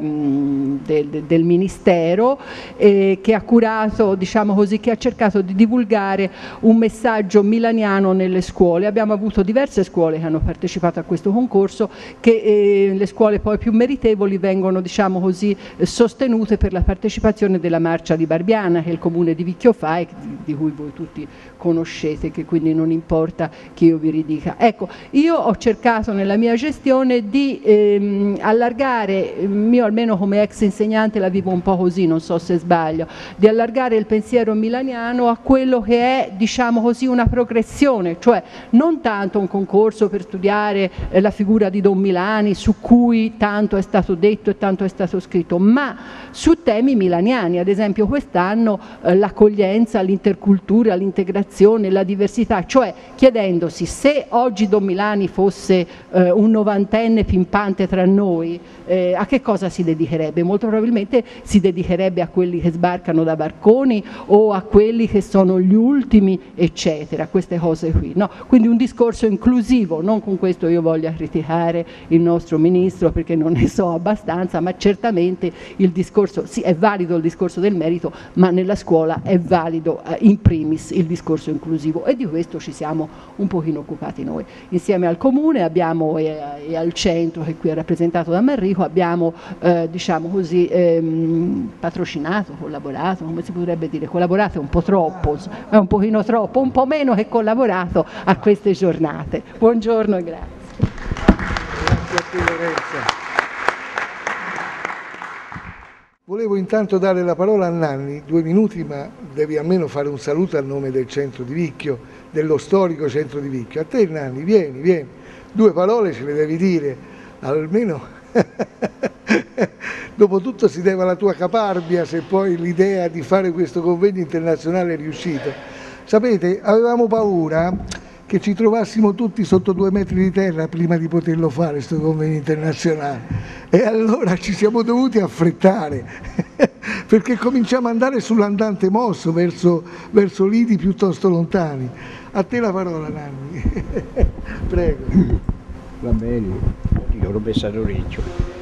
del, del Ministero eh, che ha curato, diciamo così, che ha cercato di divulgare un messaggio milaniano nelle scuole. Abbiamo avuto diverse scuole che hanno partecipato a questo concorso che eh, le scuole poi più meritevoli vengono, diciamo così, sostenute per la partecipazione della Marcia di Barbiana che il comune di Vicchio fa e di cui voi tutti conoscete, che quindi non importa che io vi ridica. Ecco, io ho cercato nella mia gestione di ehm, allargare, io almeno come ex insegnante la vivo un po' così, non so se sbaglio, di allargare il pensiero milaniano a quello che è, diciamo così, una progressione, cioè non tanto un concorso per studiare eh, la figura di Don Milani, su cui tanto è stato detto e tanto è stato scritto, ma su temi milaniani, ad esempio quest'anno eh, l'accoglienza, l'intercultura, l'integrazione, la diversità, cioè chiedendosi se oggi Don Milani fosse eh, un novantenne pimpante tra noi, eh, a che cosa si dedicherebbe? Molto probabilmente si dedicherebbe a quelli che sbarcano da barconi o a quelli che sono gli ultimi, eccetera, queste cose qui, no? Quindi un discorso inclusivo, non con questo io voglia criticare il nostro ministro perché non ne so abbastanza, ma certamente il discorso, sì è valido il discorso del merito, ma nella scuola è valido eh, in primis il discorso inclusivo e di questo ci siamo un pochino occupati noi. Insieme al Comune abbiamo, e, e al centro che qui è rappresentato da Manrico, abbiamo eh, diciamo così ehm, patrocinato, collaborato, come si potrebbe dire, collaborato è un po' troppo, è un pochino troppo, un po' meno che collaborato a queste giornate. Buongiorno e grazie. Grazie a te Lorenza. Volevo intanto dare la parola a Nanni, due minuti, ma devi almeno fare un saluto a nome del centro di Vicchio, dello storico centro di Vicchio. A te Nanni, vieni, vieni, due parole ce le devi dire, almeno dopo tutto si deve alla tua caparbia se poi l'idea di fare questo convegno internazionale è riuscita. Sapete, avevamo paura che ci trovassimo tutti sotto due metri di terra prima di poterlo fare questo convegno internazionale e allora ci siamo dovuti affrettare perché cominciamo ad andare sull'andante mosso verso, verso lidi piuttosto lontani. A te la parola, Nanni. Prego. Va bene, io l'ho messa all'orecchio.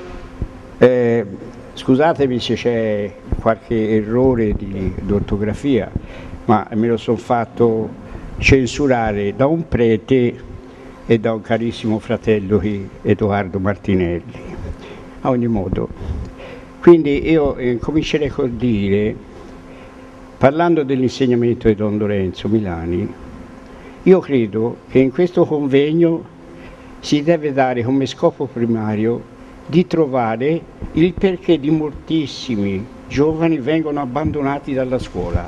Eh, scusatemi se c'è qualche errore di, di ortografia, ma me lo sono fatto censurare da un prete e da un carissimo fratello Edoardo Martinelli. A ogni modo, quindi io eh, comincerei col dire, parlando dell'insegnamento di Don Lorenzo Milani, io credo che in questo convegno si deve dare come scopo primario di trovare il perché di moltissimi giovani vengono abbandonati dalla scuola.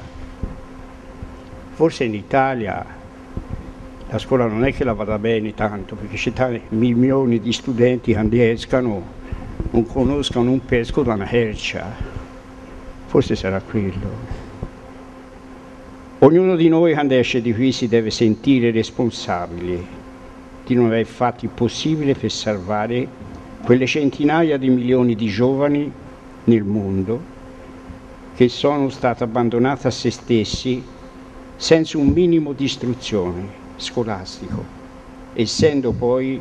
Forse in Italia la scuola non è che la vada bene tanto, perché c'è tanti milioni di studenti che escano, non conoscono un pesco da una quercia. Forse sarà quello. Ognuno di noi quando esce di qui si deve sentire responsabile di non aver fatto il possibile per salvare quelle centinaia di milioni di giovani nel mondo che sono stati abbandonati a se stessi senza un minimo di istruzione scolastico, essendo poi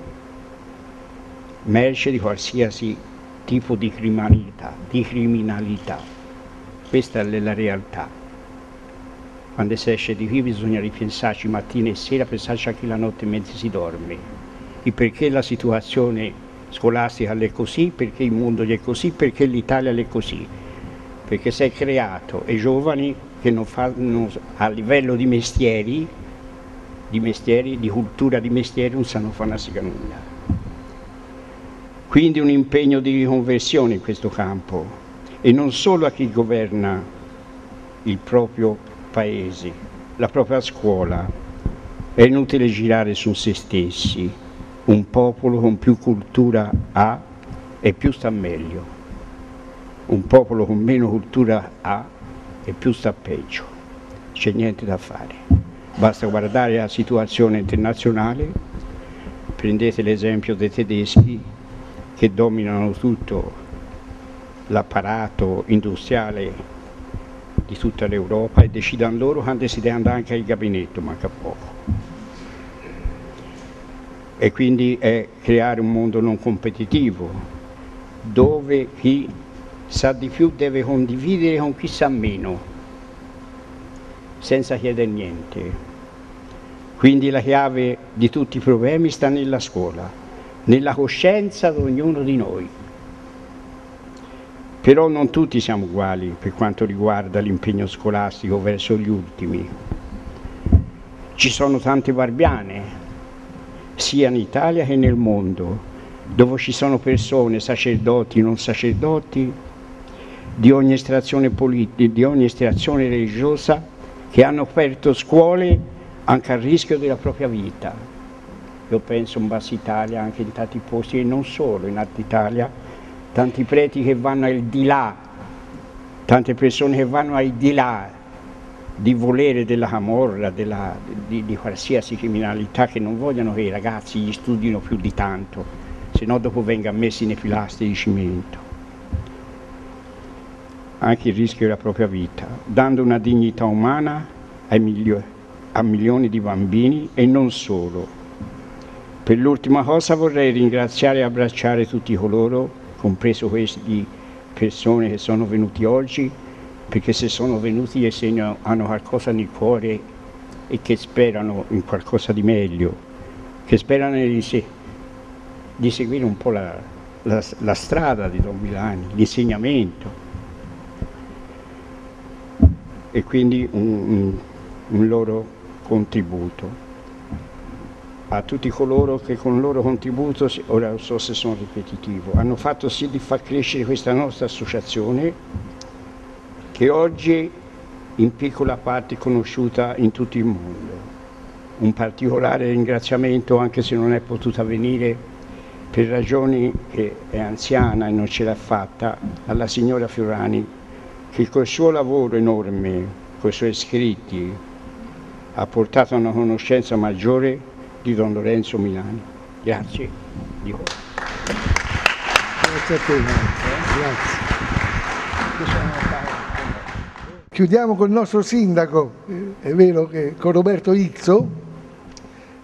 merce di qualsiasi tipo di criminalità, di criminalità. Questa è la realtà. Quando si esce di qui bisogna ripensarci mattina e sera, pensarci anche la notte mentre si dorme. E perché la situazione scolastica è così, perché il mondo è così, perché l'Italia è così. Perché si è creato e giovani che non fanno a livello di mestieri, di mestieri, di cultura di mestieri, non sanno fare una siga nulla. Quindi un impegno di riconversione in questo campo, e non solo a chi governa il proprio paese, la propria scuola. È inutile girare su se stessi. Un popolo con più cultura ha e più sta meglio. Un popolo con meno cultura ha e più sta peggio. C'è niente da fare. Basta guardare la situazione internazionale. Prendete l'esempio dei tedeschi che dominano tutto l'apparato industriale di tutta l'Europa e decidano loro quando si deve andare anche al gabinetto, manca poco. E quindi è creare un mondo non competitivo, dove chi sa di più deve condividere con chi sa meno, senza chiedere niente. Quindi la chiave di tutti i problemi sta nella scuola, nella coscienza di ognuno di noi. Però non tutti siamo uguali per quanto riguarda l'impegno scolastico verso gli ultimi. Ci sono tante barbiane, sia in Italia che nel mondo, dove ci sono persone, sacerdoti, non sacerdoti, di ogni estrazione politica, di ogni estrazione religiosa, che hanno aperto scuole anche a rischio della propria vita. Io penso in Bassa Italia, anche in tanti posti, e non solo, in Alta Italia, tanti preti che vanno al di là, tante persone che vanno al di là di volere della camorra, della, di, di qualsiasi criminalità, che non vogliono che i ragazzi gli studino più di tanto, se no dopo vengano messi nei pilastri di cemento. Anche il rischio della propria vita, dando una dignità umana ai milio- a milioni di bambini e non solo. Per l'ultima cosa vorrei ringraziare e abbracciare tutti coloro, compreso queste persone che sono venuti oggi, perché se sono venuti è segno hanno qualcosa nel cuore e che sperano in qualcosa di meglio, che sperano di, se, di seguire un po' la, la, la strada di Don Milani, l'insegnamento. E quindi un, un, un loro contributo. A tutti coloro che con il loro contributo, ora non so se sono ripetitivo, hanno fatto sì di far crescere questa nostra associazione, che oggi in piccola parte è conosciuta in tutto il mondo. Un particolare ringraziamento, anche se non è potuta venire per ragioni che è anziana e non ce l'ha fatta, alla signora Fiorani, che col suo lavoro enorme, con i suoi scritti, ha portato a una conoscenza maggiore di Don Lorenzo Milani. Grazie di cuore. Grazie a te, grazie. Chiudiamo col nostro sindaco, è vero che con Roberto Izzo,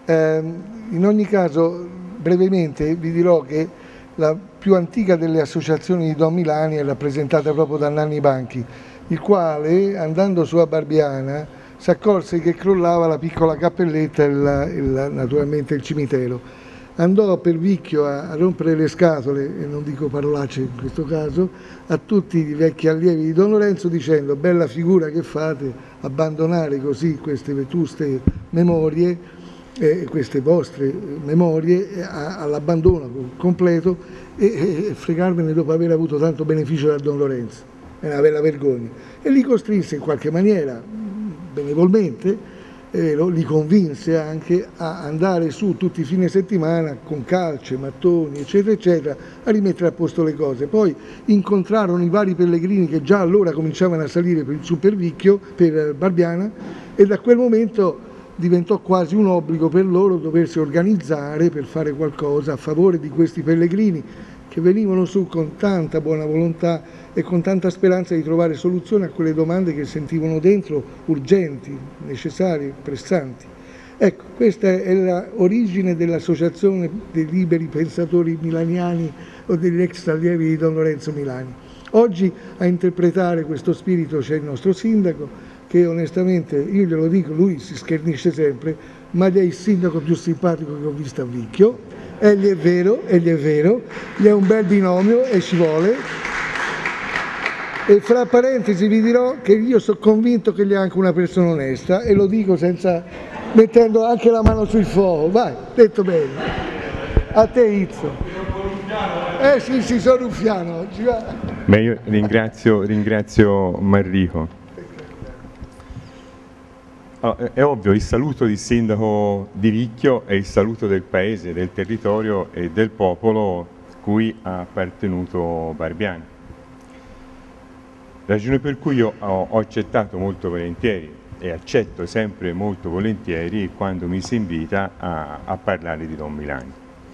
Eh, in ogni caso, brevemente vi dirò che la più antica delle associazioni di Don Milani è rappresentata proprio da Nanni Banchi, il quale, andando su a Barbiana, si accorse che crollava la piccola cappelletta e, la, e la, naturalmente il cimitero. Andò per Vicchio a, a rompere le scatole, e non dico parolacce in questo caso, a tutti i vecchi allievi di Don Lorenzo dicendo: bella figura che fate, abbandonare così queste vetuste memorie, eh, queste vostre memorie all'abbandono completo e, e fregarvene dopo aver avuto tanto beneficio da Don Lorenzo. È una bella vergogna. E li costrinse in qualche maniera, benevolmente, Eh, lo, li convinse anche a andare su tutti i fine settimana con calce, mattoni, eccetera, eccetera, a rimettere a posto le cose. Poi incontrarono i vari pellegrini che già allora cominciavano a salire per, su per Vicchio, per Barbiana, e da quel momento diventò quasi un obbligo per loro doversi organizzare per fare qualcosa a favore di questi pellegrini che venivano su con tanta buona volontà e con tanta speranza di trovare soluzione a quelle domande che sentivano dentro urgenti, necessarie, pressanti. Ecco, questa è l'origine dell'Associazione dei Liberi Pensatori Milaniani o degli ex allievi di Don Lorenzo Milani. Oggi a interpretare questo spirito c'è il nostro sindaco, che onestamente, io glielo dico, lui si schernisce sempre, ma è il sindaco più simpatico che ho visto a Vicchio. Egli è vero, egli è vero, gli è un bel binomio e ci vuole. E fra parentesi vi dirò che io sono convinto che gli è anche una persona onesta, e lo dico senza, mettendo anche la mano sul fuoco. Vai, detto bene. A te Izzo. Eh sì, sì, sono ruffiano oggi. Va. Beh, io ringrazio, ringrazio Manrico. Allora, è ovvio, il saluto di sindaco di Vicchio è il saluto del paese, del territorio e del popolo cui ha appartenuto Barbiana. Ragione per cui io ho, ho accettato molto volentieri e accetto sempre molto volentieri quando mi si invita a, a parlare di Don Milani.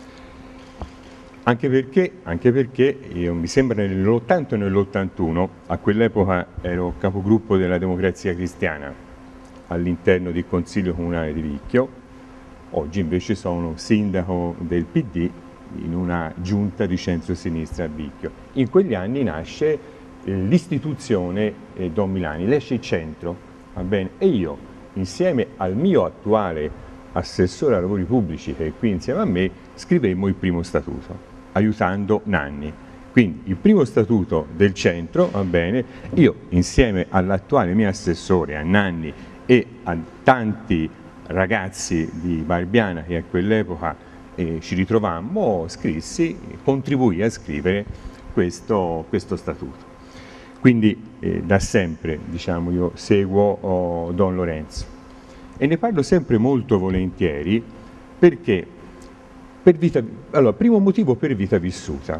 Anche perché, anche perché io, mi sembra nell'ottanta o nell'ottantuno, a quell'epoca ero capogruppo della Democrazia Cristiana all'interno del Consiglio Comunale di Vicchio, oggi invece sono sindaco del P D in una giunta di centro-sinistra a Vicchio. In quegli anni nasce eh, l'istituzione eh, Don Milani, l'esce il centro, va bene? E io, insieme al mio attuale assessore ai lavori pubblici, che è qui insieme a me, scrivemmo il primo statuto, aiutando Nanni. Quindi il primo statuto del centro, va bene, io insieme all'attuale mio assessore, a Nanni, e a tanti ragazzi di Barbiana che a quell'epoca eh, ci ritrovammo, scrissi, contribuì a scrivere questo, questo statuto. Quindi eh, da sempre, diciamo, io seguo oh, Don Lorenzo e ne parlo sempre molto volentieri perché, per vita, allora, primo motivo per vita vissuta.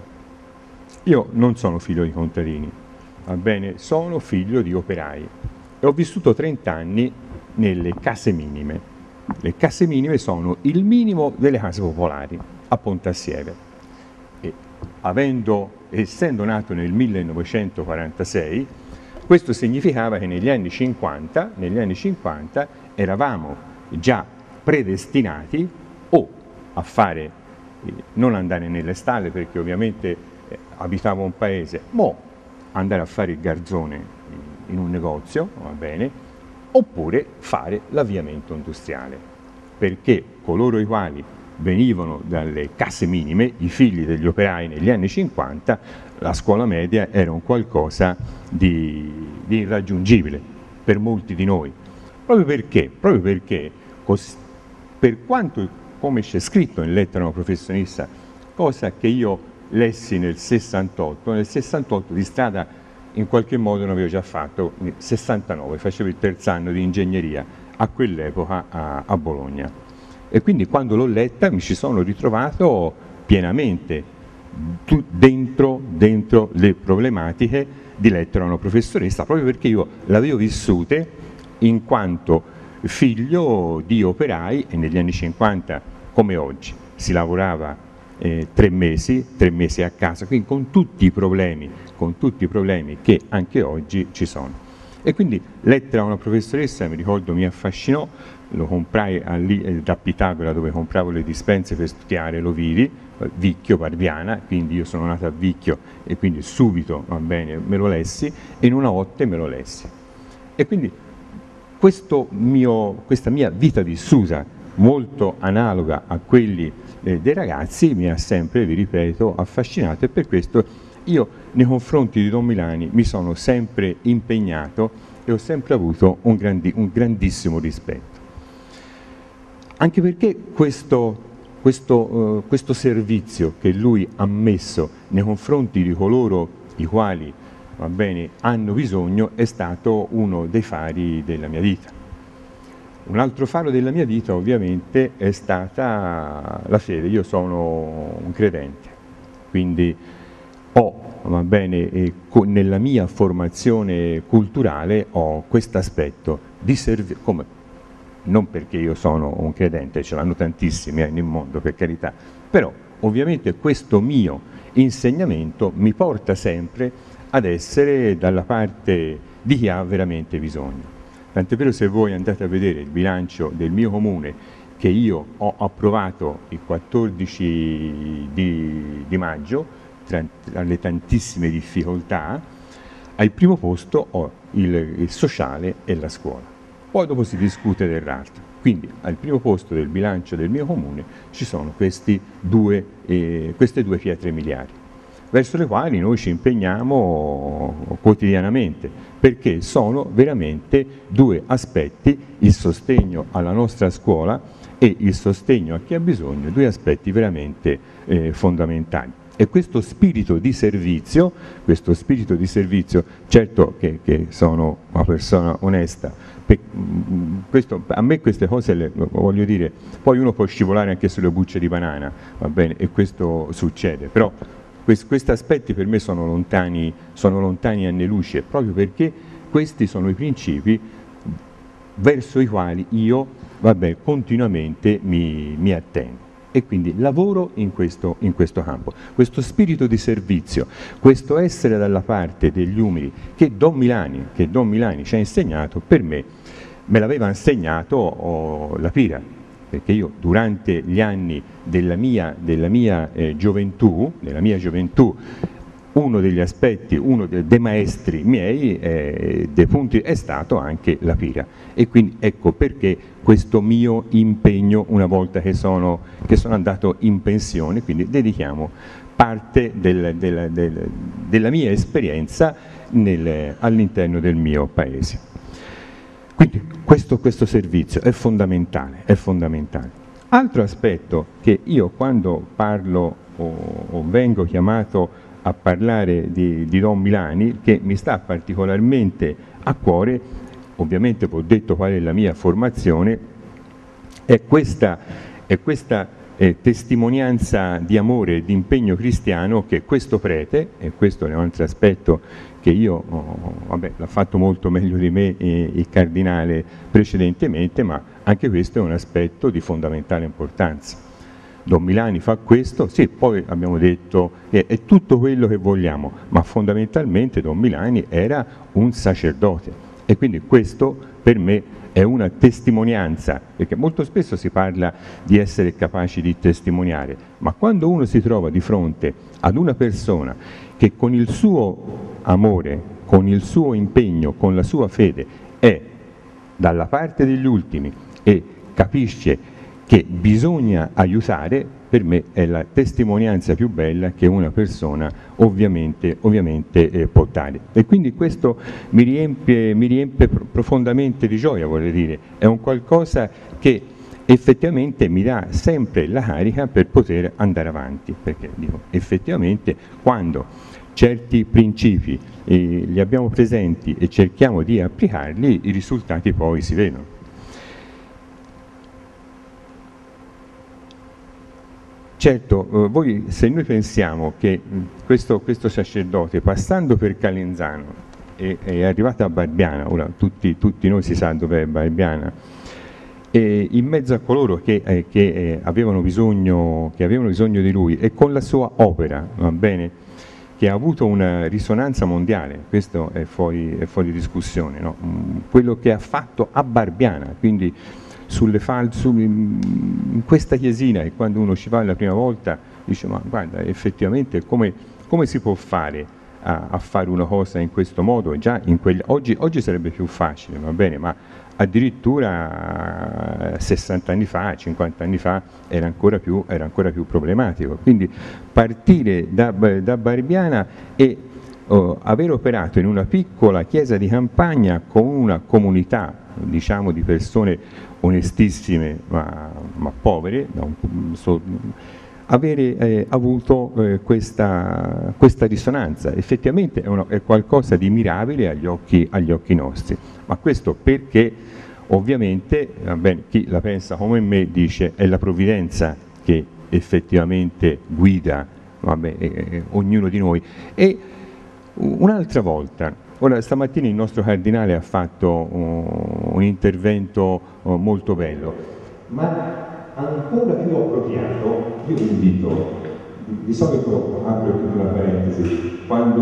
Io non sono figlio di contadini, va bene, sono figlio di operai. E ho vissuto trenta anni nelle case minime. Le case minime sono il minimo delle case popolari a Pontassieve. E avendo, essendo nato nel millenovecentoquarantasei, questo significava che negli anni cinquanta, negli anni cinquanta eravamo già predestinati o a fare, eh, non andare nelle stalle perché ovviamente eh, abitavo un paese, ma andare a fare il garzone in un negozio, va bene, oppure fare l'avviamento industriale, perché coloro i quali venivano dalle case minime, i figli degli operai negli anni cinquanta, la scuola media era un qualcosa di, di irraggiungibile per molti di noi, proprio perché, proprio perché cos, per quanto, come c'è scritto in Lettera a una professionista, cosa che io lessi nel sessantotto, nel sessantotto di strada in qualche modo non avevo già fatto, nel sessantanove facevo il terzo anno di ingegneria a quell'epoca a, a Bologna. E quindi quando l'ho letta mi ci sono ritrovato pienamente tu, dentro, dentro le problematiche di Lettera a una professoressa, proprio perché io l'avevo vissute in quanto figlio di operai e negli anni cinquanta, come oggi, si lavorava Eh, tre mesi, tre mesi a casa, quindi con tutti i problemi, con tutti i problemi che anche oggi ci sono. E quindi lettera a una professoressa, mi ricordo, mi affascinò, lo comprai a lì, eh, da Pitagora, dove compravo le dispense per studiare, lo vidi, Vicchio, Barbiana, quindi io sono nato a Vicchio e quindi subito, va bene, me lo lessi e in una notte me lo lessi. E quindi questo mio, questa mia vita vissuta, molto analoga a quelli eh, dei ragazzi, mi ha sempre, vi ripeto, affascinato, e per questo io nei confronti di Don Milani mi sono sempre impegnato e ho sempre avuto un, grandi, un grandissimo rispetto. Anche perché questo, questo, uh, questo servizio che lui ha messo nei confronti di coloro i quali, va bene, hanno bisogno, è stato uno dei fari della mia vita. Un altro faro della mia vita ovviamente è stata la fede. Io sono un credente, quindi ho, va bene, e nella mia formazione culturale ho questo aspetto di servizio, come non perché io sono un credente, ce l'hanno tantissimi eh, nel mondo, per carità, però ovviamente questo mio insegnamento mi porta sempre ad essere dalla parte di chi ha veramente bisogno. Tant'è vero, se voi andate a vedere il bilancio del mio comune che io ho approvato il quattordici di, di maggio, tra, tra le tantissime difficoltà, al primo posto ho il, il sociale e la scuola. Poi dopo si discute del resto. Quindi al primo posto del bilancio del mio comune ci sono questi due, eh, queste due pietre miliari, verso le quali noi ci impegniamo quotidianamente, perché sono veramente due aspetti, il sostegno alla nostra scuola e il sostegno a chi ha bisogno, due aspetti veramente eh, fondamentali. E questo spirito di servizio, questo spirito di servizio, certo che, che sono una persona onesta, per, questo, a me queste cose le, voglio dire, poi uno può scivolare anche sulle bucce di banana, va bene, e questo succede, però questi aspetti per me sono lontani, sono lontani anni luce, proprio perché questi sono i principi verso i quali io, vabbè, continuamente mi, mi attengo. E quindi lavoro in questo, in questo campo. Questo spirito di servizio, questo essere dalla parte degli umili che Don Milani, che Don Milani ci ha insegnato, per me, me l'aveva insegnato oh, la Pira, perché io durante gli anni della mia, della mia eh, gioventù, della mia gioventù, uno degli aspetti, uno dei, dei maestri miei, eh, dei punti, è stato anche la Pira. E quindi ecco perché questo mio impegno, una volta che sono, che sono andato in pensione, quindi dedichiamo parte del, del, del, della mia esperienza all'interno del mio paese. Quindi questo, questo servizio è fondamentale, è fondamentale. Altro aspetto che io quando parlo o, o vengo chiamato a parlare di, di Don Milani, che mi sta particolarmente a cuore, ovviamente vi ho detto qual è la mia formazione, è questa, è questa eh, testimonianza di amore e di impegno cristiano che questo prete, e questo è un altro aspetto che io, oh, vabbè, l'ha fatto molto meglio di me eh, il cardinale precedentemente, ma anche questo è un aspetto di fondamentale importanza. Don Milani fa questo, sì, poi abbiamo detto che è tutto quello che vogliamo, ma fondamentalmente Don Milani era un sacerdote e quindi questo per me è una testimonianza, perché molto spesso si parla di essere capaci di testimoniare, ma quando uno si trova di fronte ad una persona che con il suo amore, con il suo impegno, con la sua fede è dalla parte degli ultimi e capisce che bisogna aiutare, per me è la testimonianza più bella che una persona ovviamente, ovviamente eh, può dare. E quindi questo mi riempie, mi riempie profondamente di gioia, vorrei dire, è un qualcosa che effettivamente mi dà sempre la carica per poter andare avanti, perché dico, effettivamente quando certi principi eh, li abbiamo presenti e cerchiamo di applicarli, i risultati poi si vedono. Certo, eh, voi, se noi pensiamo che mh, questo, questo sacerdote, passando per Calenzano, è, è arrivato a Barbiana, ora tutti, tutti noi si sa dove è Barbiana, e in mezzo a coloro che, eh, che, eh, avevano bisogno, che avevano bisogno di lui, e con la sua opera, va bene, che ha avuto una risonanza mondiale, questo è fuori, è fuori discussione, no? Quello che ha fatto a Barbiana, quindi sulle fal- su, in questa chiesina, e quando uno ci va la prima volta dice ma guarda effettivamente come, come si può fare a, a fare una cosa in questo modo, già in quegli, oggi, oggi sarebbe più facile, va bene, ma addirittura sessanta anni fa, cinquanta anni fa era ancora più, era ancora più problematico. Quindi partire da, da Barbiana e oh, aver operato in una piccola chiesa di campagna con una comunità, diciamo, di persone onestissime ma, ma povere, da un, so, avere eh, avuto eh, questa, questa risonanza effettivamente è, una, è qualcosa di mirabile agli occhi, agli occhi nostri, ma questo perché ovviamente beh, chi la pensa come me dice è la provvidenza che effettivamente guida vabbè, eh, ognuno di noi. E un'altra volta, ora stamattina il nostro cardinale ha fatto uh, un intervento uh, molto bello, ma ancora più appropriato, io vi invito, di solito apro e chiudo una parentesi,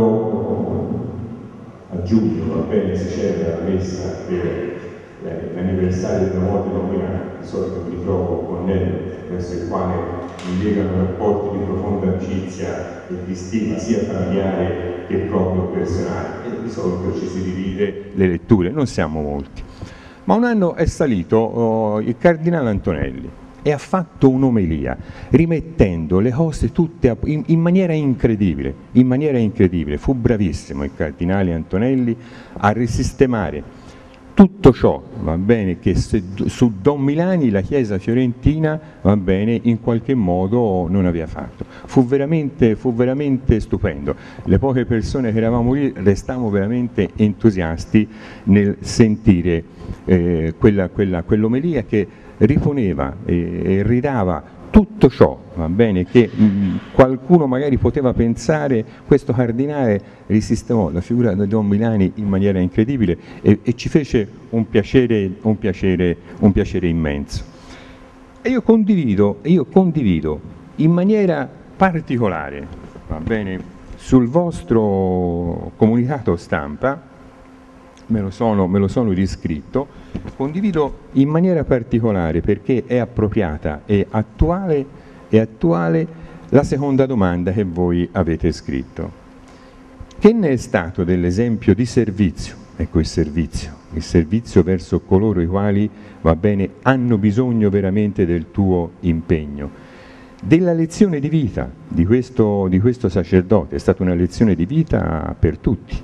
quando a giugno va bene si celebra la messa per l'anniversario della morte di Dominiano, di solito mi trovo con Nello, verso il quale mi legano rapporti di profonda amicizia e di stima sia familiare che proprio personale, e di solito ci si divide le letture, non siamo molti. Ma un anno è salito oh, il cardinale Antonelli e ha fatto un'omelia rimettendo le cose tutte in, in maniera incredibile, in maniera incredibile. Fu bravissimo il cardinale Antonelli a risistemare tutto ciò, va bene, che se, su Don Milani la Chiesa fiorentina, va bene, in qualche modo non aveva fatto. Fu veramente, fu veramente stupendo. Le poche persone che eravamo lì restavamo veramente entusiasti nel sentire eh, quella, quella, quell'omelia che riponeva e, e ridava tutto ciò, va bene, che mh, qualcuno magari poteva pensare. Questo cardinale risistemò la figura di Don Milani in maniera incredibile e, e ci fece un piacere, un, piacere, un piacere immenso. E io condivido, io condivido in maniera particolare, va bene, sul vostro comunicato stampa, me lo sono, me lo sono riscritto, condivido in maniera particolare perché è appropriata e attuale, è attuale la seconda domanda che voi avete scritto. Che ne è stato dell'esempio di servizio? Ecco il servizio, il servizio verso coloro i quali, va bene, hanno bisogno veramente del tuo impegno. Della lezione di vita di questo, di questo sacerdote, è stata una lezione di vita per tutti.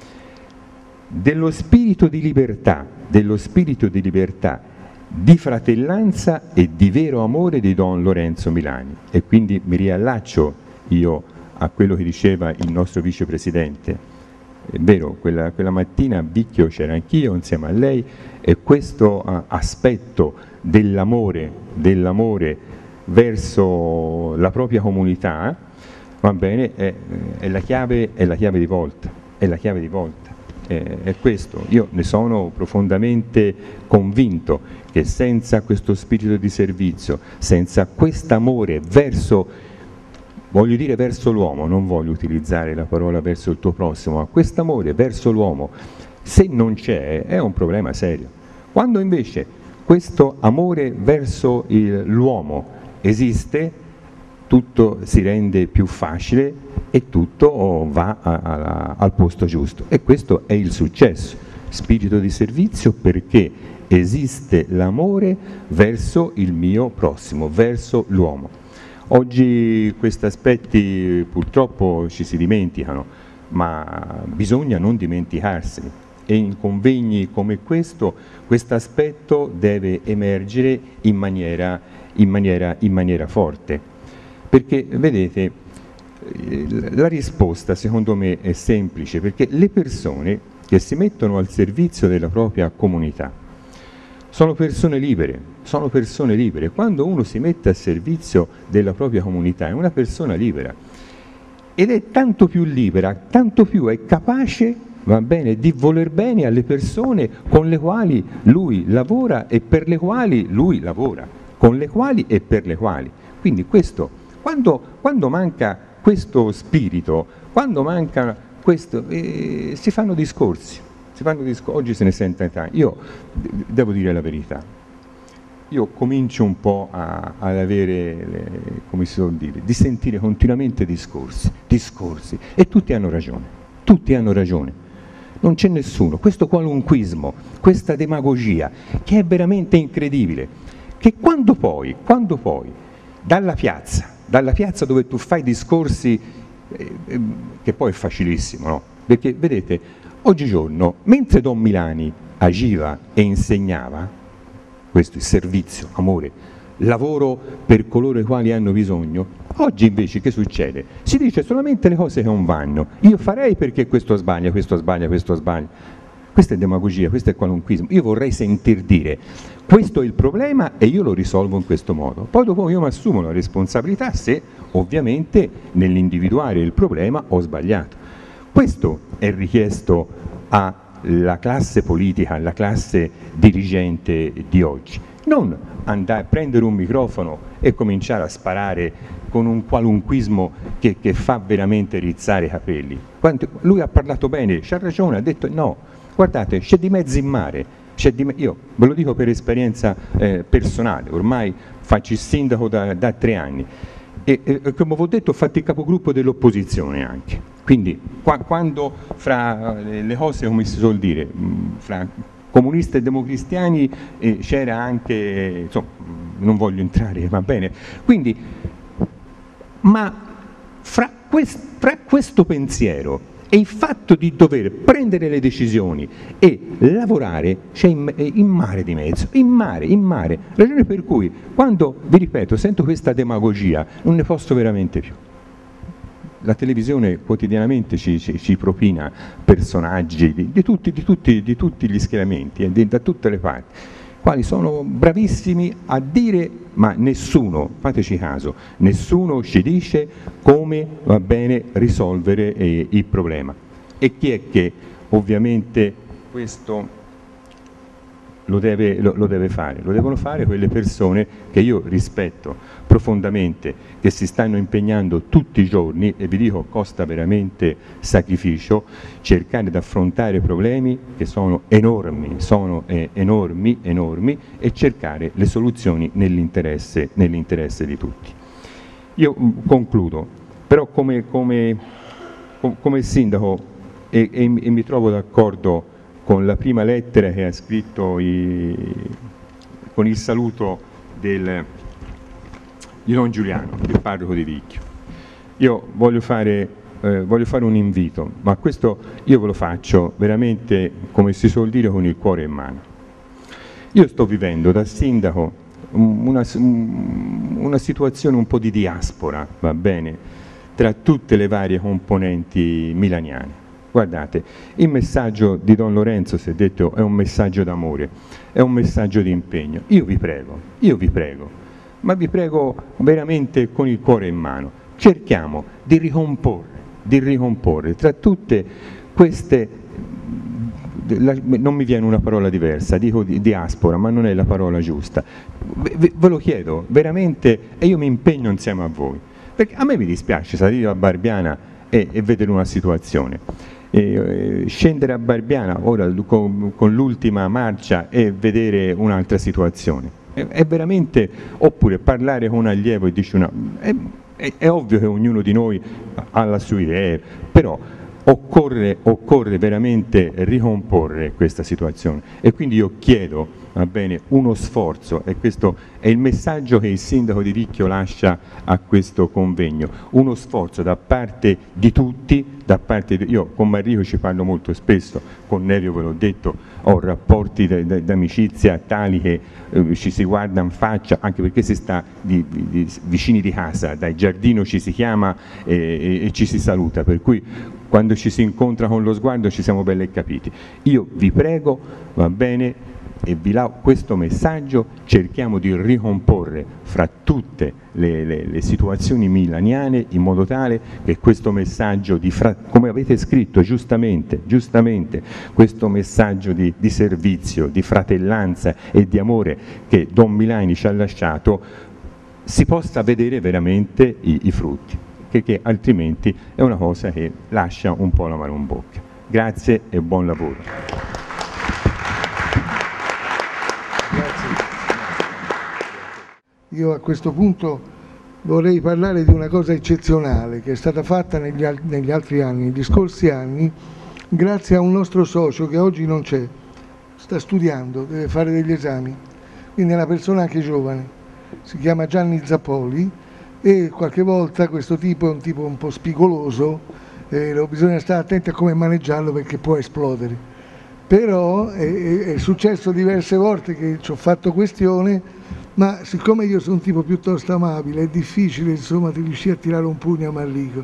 Dello spirito di libertà, dello spirito di libertà, di fratellanza e di vero amore di Don Lorenzo Milani. E quindi mi riallaccio io a quello che diceva il nostro vicepresidente. È vero, quella, quella mattina a Vicchio c'era anch'io insieme a lei, e questo uh, aspetto dell'amore, dell'amore verso la propria comunità, va bene, è, è, la chiave, è la chiave di volta, è la chiave di volta. È questo, io ne sono profondamente convinto che senza questo spirito di servizio, senza quest'amore verso, voglio dire verso l'uomo, non voglio utilizzare la parola verso il tuo prossimo, ma quest'amore verso l'uomo, se non c'è, è un problema serio. Quando invece questo amore verso l'uomo esiste, tutto si rende più facile e tutto va a, a, al posto giusto, e questo è il successo. Spirito di servizio perché esiste l'amore verso il mio prossimo, verso l'uomo. Oggi questi aspetti purtroppo ci si dimenticano, ma bisogna non dimenticarseli, e in convegni come questo questo aspetto deve emergere in maniera, in maniera, in maniera forte. Perché, vedete, la risposta secondo me è semplice, perché le persone che si mettono al servizio della propria comunità sono persone libere, sono persone libere. Quando uno si mette al servizio della propria comunità è una persona libera, ed è tanto più libera, tanto più è capace, va bene, di voler bene alle persone con le quali lui lavora e per le quali lui lavora, con le quali e per le quali. Quindi questo Quando, quando manca questo spirito, quando manca questo, eh, si fanno discorsi, si fanno discor- oggi se ne sente tanto. Io devo dire la verità, io comincio un po' a, ad avere, le, come si vuol dire, di sentire continuamente discorsi, discorsi, e tutti hanno ragione, tutti hanno ragione. Non c'è nessuno, questo qualunquismo, questa demagogia, che è veramente incredibile, che quando poi, quando poi, dalla piazza, dalla piazza dove tu fai discorsi, eh, eh, che poi è facilissimo, no? Perché, vedete, oggigiorno, mentre Don Milani agiva e insegnava, questo è servizio, amore, lavoro per coloro i quali hanno bisogno, oggi invece che succede? Si dice solamente le cose che non vanno. Io farei perché questo sbaglia, questo sbaglia, questo sbaglia. Questa è demagogia, questo è qualunquismo. Io vorrei sentir dire, questo è il problema e io lo risolvo in questo modo. Poi dopo io mi assumo la responsabilità se ovviamente nell'individuare il problema ho sbagliato. Questo è richiesto alla classe politica, alla classe dirigente di oggi. Non andare a prendere un microfono e cominciare a sparare con un qualunquismo che, che fa veramente rizzare i capelli. Quando lui ha parlato bene, c'ha ragione, ha detto no, guardate, c'è di mezzo in mare, c'è di me- io ve lo dico per esperienza eh, personale, ormai faccio il sindaco da, da tre anni e, e come vi ho detto ho fatto il capogruppo dell'opposizione anche, quindi qua, quando fra le cose, come si suol dire, fra comunisti e democristiani eh, c'era anche, insomma, non voglio entrare, va bene, quindi, ma fra, quest, fra questo pensiero e il fatto di dover prendere le decisioni e lavorare c'è in, in mare di mezzo, in mare, in mare, ragione per cui quando, vi ripeto, sento questa demagogia non ne posso veramente più. La televisione quotidianamente ci, ci, ci propina personaggi di, di, tutti, di, tutti, di tutti gli schieramenti, eh, di, da tutte le parti, quali sono bravissimi a dire, ma nessuno, fateci caso, nessuno ci dice come va bene risolvere eh, il problema. E chi è che ovviamente questo lo deve, lo, lo deve fare? Lo devono fare quelle persone che io rispetto profondamente, che si stanno impegnando tutti i giorni, e vi dico costa veramente sacrificio, cercare di affrontare problemi che sono enormi, sono eh, enormi, enormi, e cercare le soluzioni nell'interesse, nell'interesse di tutti. Io mh, concludo, però come, come, come sindaco, e, e, e mi trovo d'accordo con la prima lettera che ha scritto i, con il saluto del, di Don Giuliano, del parroco di Vicchio. Io voglio fare, eh, voglio fare un invito, ma questo io ve lo faccio veramente, come si suol dire, con il cuore in mano. Io sto vivendo da sindaco una, una situazione un po' di diaspora, va bene, tra tutte le varie componenti milaniane. Guardate, il messaggio di Don Lorenzo, si è detto, è un messaggio d'amore, è un messaggio di impegno. Io vi prego, io vi prego, ma vi prego veramente con il cuore in mano, cerchiamo di ricomporre, di ricomporre tra tutte queste, la, non mi viene una parola diversa, dico di, diaspora, ma non è la parola giusta. Ve, ve lo chiedo veramente e io mi impegno insieme a voi, perché a me mi dispiace salire a Barbiana e, e vedere una situazione. E, eh, scendere a Barbiana ora con, con l'ultima marcia e vedere un'altra situazione è, è veramente, oppure parlare con un allievo e dice una, è, è, è ovvio che ognuno di noi ha le sue idee, però occorre, occorre veramente ricomporre questa situazione, e quindi io chiedo, va bene, uno sforzo, e questo è il messaggio che il sindaco di Vicchio lascia a questo convegno, uno sforzo da parte di tutti, da parte di, io con Manrico ci parlo molto spesso, con Nevio ve l'ho detto, ho rapporti d'amicizia tali che eh, ci si guarda in faccia, anche perché si sta di, di, di, vicini di casa, dai giardino ci si chiama e, e, e ci si saluta, per cui quando ci si incontra con lo sguardo ci siamo belli capiti. Io vi prego, va bene, e vi lascio questo messaggio, cerchiamo di ricomporre fra tutte le, le, le situazioni milaniane in modo tale che questo messaggio di, fra, come avete scritto giustamente, giustamente questo messaggio di, di servizio, di fratellanza e di amore che Don Milani ci ha lasciato, si possa vedere veramente i, i frutti. perché altrimenti è una cosa che lascia un po' l'amaro in bocca. Grazie e buon lavoro. Grazie. Io a questo punto vorrei parlare di una cosa eccezionale che è stata fatta negli, al negli altri anni, negli scorsi anni, grazie a un nostro socio che oggi non c'è, sta studiando, deve fare degli esami, quindi è una persona anche giovane, si chiama Gianni Zappoli e qualche volta questo tipo è un tipo un po' spigoloso, eh, bisogna stare attenti a come maneggiarlo perché può esplodere. Però è, è successo diverse volte che ci ho fatto questione, ma siccome io sono un tipo piuttosto amabile, è difficile insomma di riuscire a tirare un pugno a Manrico,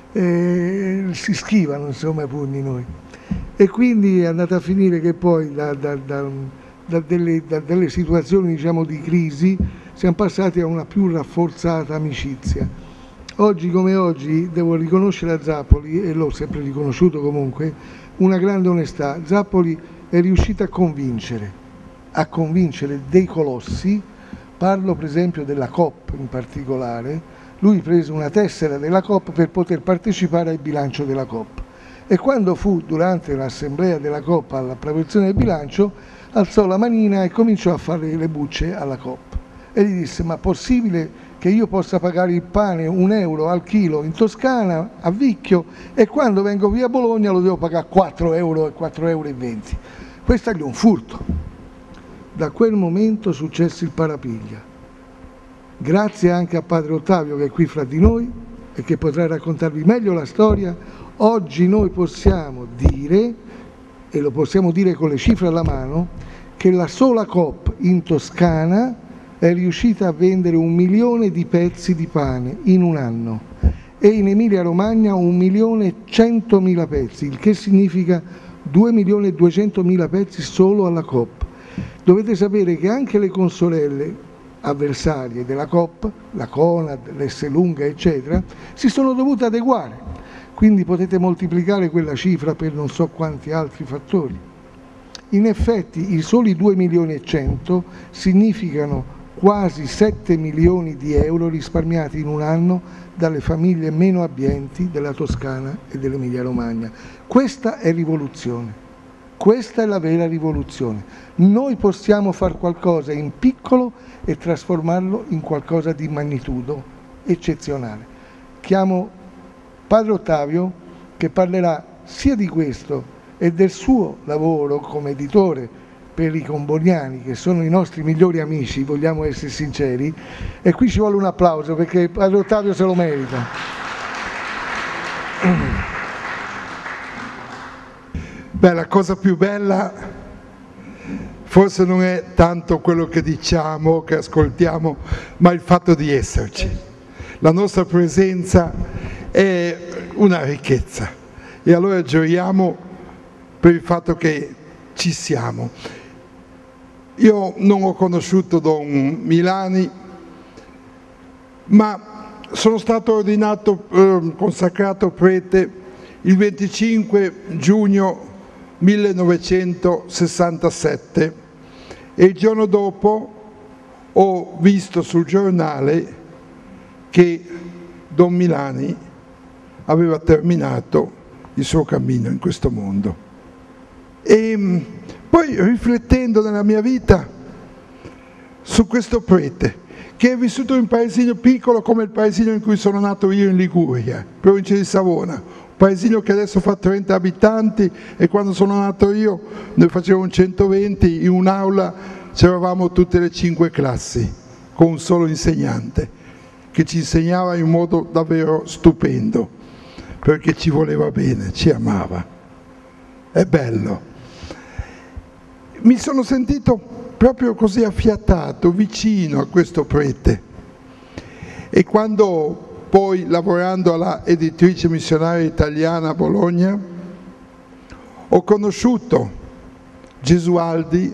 eh, si schivano insomma i pugni noi. E quindi è andata a finire che poi da, da, da, da, delle, da delle situazioni diciamo di crisi siamo passati a una più rafforzata amicizia. Oggi come oggi devo riconoscere a Zappoli, e l'ho sempre riconosciuto comunque, una grande onestà. Zappoli è riuscito a convincere, a convincere dei colossi, parlo per esempio della Coop in particolare, lui prese una tessera della Coop per poter partecipare al bilancio della Coop e quando fu durante l'assemblea della Coop all'approvazione del bilancio alzò la manina e cominciò a fare le bucce alla Coop e gli disse: ma possibile che io possa pagare il pane un euro al chilo in Toscana, a Vicchio, e quando vengo via a Bologna lo devo pagare quattro euro e quattro euro e venti? Questo è un furto. Da quel momento successe il parapiglia. Grazie anche a padre Ottavio che è qui fra di noi e che potrà raccontarvi meglio la storia, oggi noi possiamo dire, e lo possiamo dire con le cifre alla mano, che la sola Coop in Toscana è riuscita a vendere un milione di pezzi di pane in un anno e in Emilia Romagna un milione e centomila pezzi, il che significa due milioni e duecentomila pezzi solo alla Coop. Dovete sapere che anche le consorelle avversarie della Coop, la Conad, l'Esselunga eccetera, si sono dovute adeguare, quindi potete moltiplicare quella cifra per non so quanti altri fattori. In effetti i soli due milioni e cento significano quasi sette milioni di euro risparmiati in un anno dalle famiglie meno abbienti della Toscana e dell'Emilia Romagna. Questa è rivoluzione, questa è la vera rivoluzione. Noi possiamo fare qualcosa in piccolo e trasformarlo in qualcosa di magnitudo eccezionale. Chiamo padre Ottavio che parlerà sia di questo e del suo lavoro come editore per i comboniani, che sono i nostri migliori amici, vogliamo essere sinceri, e qui ci vuole un applauso perché padre Ottavio se lo merita. Beh, la cosa più bella forse non è tanto quello che diciamo, che ascoltiamo, ma il fatto di esserci. La nostra presenza è una ricchezza e allora gioiamo per il fatto che ci siamo. Io non ho conosciuto Don Milani, ma sono stato ordinato, eh, consacrato prete il venticinque giugno millenovecentosessantasette e il giorno dopo ho visto sul giornale che Don Milani aveva terminato il suo cammino in questo mondo. E poi riflettendo nella mia vita su questo prete che è vissuto in un paesino piccolo come il paesino in cui sono nato io in Liguria, provincia di Savona, un paesino che adesso fa trenta abitanti e quando sono nato io ne facevamo centoventi, in un'aula c'eravamo tutte le cinque classi con un solo insegnante che ci insegnava in modo davvero stupendo perché ci voleva bene, ci amava. È bello. Mi sono sentito proprio così affiatato, vicino a questo prete. E quando poi, lavorando alla editrice missionaria italiana a Bologna, ho conosciuto Gesualdi,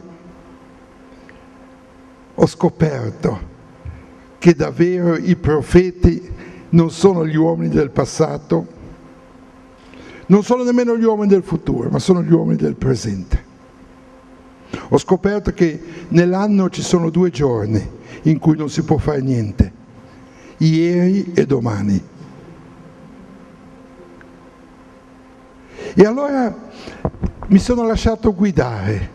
ho scoperto che davvero i profeti non sono gli uomini del passato, non sono nemmeno gli uomini del futuro, ma sono gli uomini del presente. Ho scoperto che nell'anno ci sono due giorni in cui non si può fare niente, ieri e domani. E allora mi sono lasciato guidare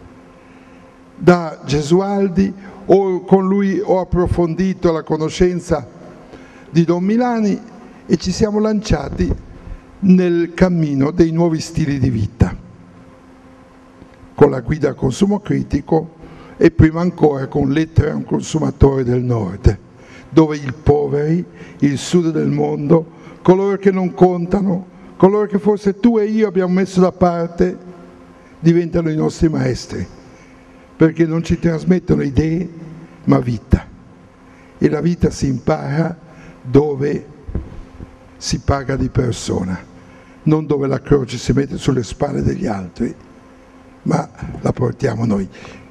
da Gesualdi, o con lui ho approfondito la conoscenza di Don Milani e ci siamo lanciati nel cammino dei nuovi stili di vita, con la guida al consumo critico e prima ancora con Lettere a un consumatore del Nord, dove i poveri, il sud del mondo, coloro che non contano, coloro che forse tu e io abbiamo messo da parte, diventano i nostri maestri, perché non ci trasmettono idee, ma vita. E la vita si impara dove si paga di persona, non dove la croce si mette sulle spalle degli altri, ma la portiamo noi.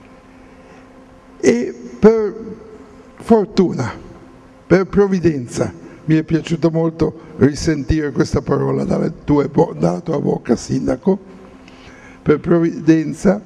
E per fortuna, per provvidenza, mi è piaciuto molto risentire questa parola dalla tua, dalla tua bocca, Sindaco, per provvidenza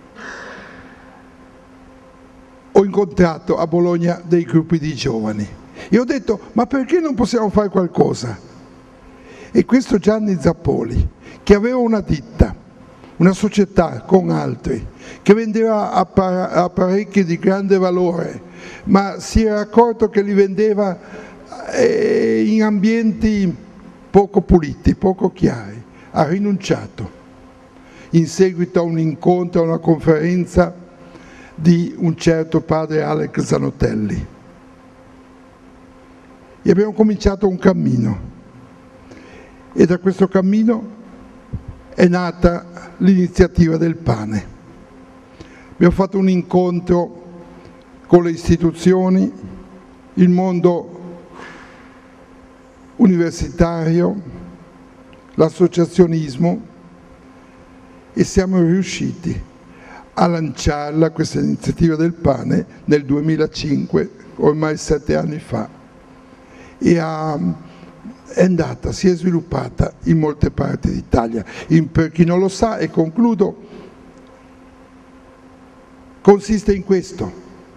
ho incontrato a Bologna dei gruppi di giovani e ho detto, ma perché non possiamo fare qualcosa? E questo Gianni Zappoli, che aveva una ditta, una società con altri, che vendeva apparecchi di grande valore, ma si era accorto che li vendeva in ambienti poco puliti, poco chiari, ha rinunciato in seguito a un incontro, a una conferenza di un certo padre Alex Zanotelli. E abbiamo cominciato un cammino e da questo cammino è nata l'iniziativa del pane. Abbiamo fatto un incontro con le istituzioni, il mondo universitario, l'associazionismo e siamo riusciti a lanciarla, questa iniziativa del pane, nel duemilacinque, ormai sette anni fa, e ha, è andata, si è sviluppata in molte parti d'Italia. Per chi non lo sa, e concludo, consiste in questo.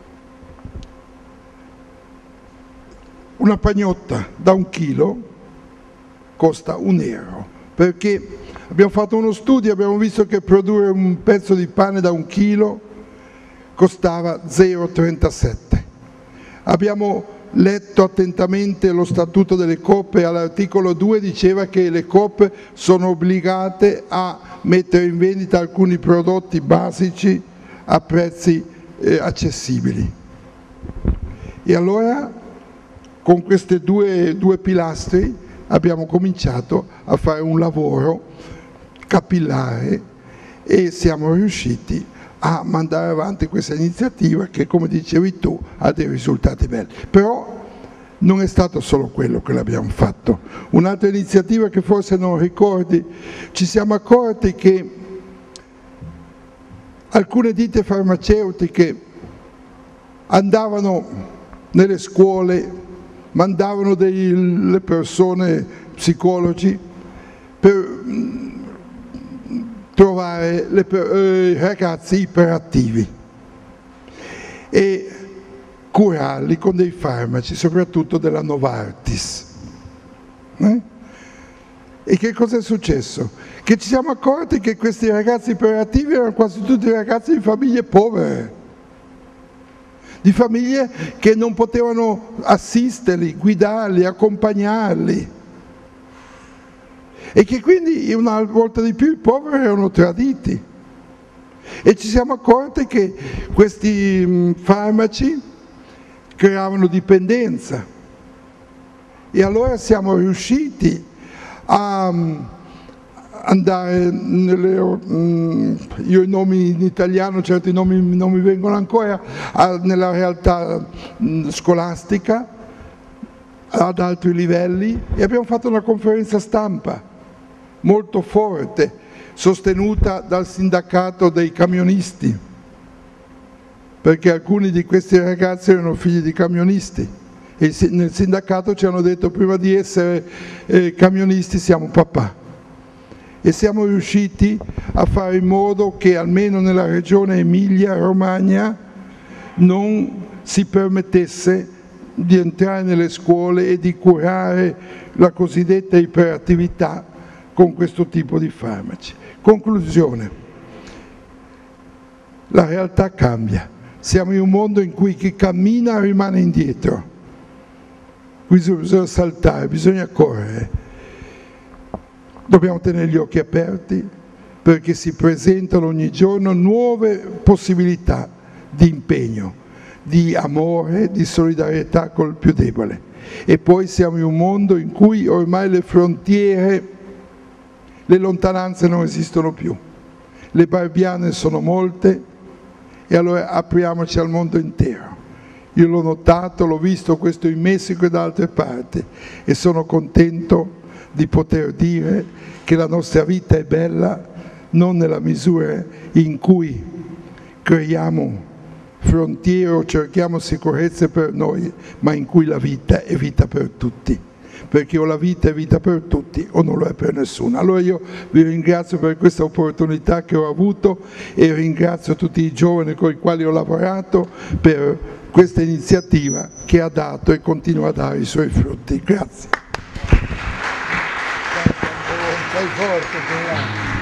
Una pagnotta da un chilo costa un euro, perché abbiamo fatto uno studio, abbiamo visto che produrre un pezzo di pane da un chilo costava zero virgola trentasette. Abbiamo letto attentamente lo statuto delle coop e all'articolo due diceva che le coop sono obbligate a mettere in vendita alcuni prodotti basici a prezzi eh, accessibili. E allora con questi due, due pilastri abbiamo cominciato a fare un lavoro capillare e siamo riusciti a mandare avanti questa iniziativa che, come dicevi tu, ha dei risultati belli. Però non è stato solo quello che l'abbiamo fatto. Un'altra iniziativa che forse non ricordi, ci siamo accorti che alcune ditte farmaceutiche andavano nelle scuole, mandavano delle persone, psicologi, per trovare le, eh, ragazzi iperattivi e curarli con dei farmaci, soprattutto della Novartis. Eh? E che cosa è successo? Che ci siamo accorti che questi ragazzi iperattivi erano quasi tutti ragazzi di famiglie povere, di famiglie che non potevano assisterli, guidarli, accompagnarli, e che quindi una volta di più i poveri erano traditi. E ci siamo accorti che questi farmaci creavano dipendenza e allora siamo riusciti a andare nelle, io i nomi in italiano, certi nomi non mi vengono ancora, nella realtà scolastica, ad altri livelli, e abbiamo fatto una conferenza stampa molto forte, sostenuta dal sindacato dei camionisti, perché alcuni di questi ragazzi erano figli di camionisti e nel sindacato ci hanno detto prima di essere eh, camionisti siamo papà, e siamo riusciti a fare in modo che almeno nella regione Emilia-Romagna non si permettesse di entrare nelle scuole e di curare la cosiddetta iperattività con questo tipo di farmaci. Conclusione, la realtà cambia, siamo in un mondo in cui chi cammina rimane indietro, qui bisogna saltare, bisogna correre, dobbiamo tenere gli occhi aperti perché si presentano ogni giorno nuove possibilità di impegno, di amore, di solidarietà col più debole. E poi siamo in un mondo in cui ormai le frontiere, le lontananze non esistono più, le barbiane sono molte e allora apriamoci al mondo intero. Io l'ho notato, l'ho visto questo in Messico e da altre parti e sono contento di poter dire che la nostra vita è bella non nella misura in cui creiamo frontiere o cerchiamo sicurezze per noi, ma in cui la vita è vita per tutti, perché o la vita è vita per tutti o non lo è per nessuno. Allora io vi ringrazio per questa opportunità che ho avuto e ringrazio tutti i giovani con i quali ho lavorato per questa iniziativa che ha dato e continua a dare i suoi frutti. Grazie. Sei forte,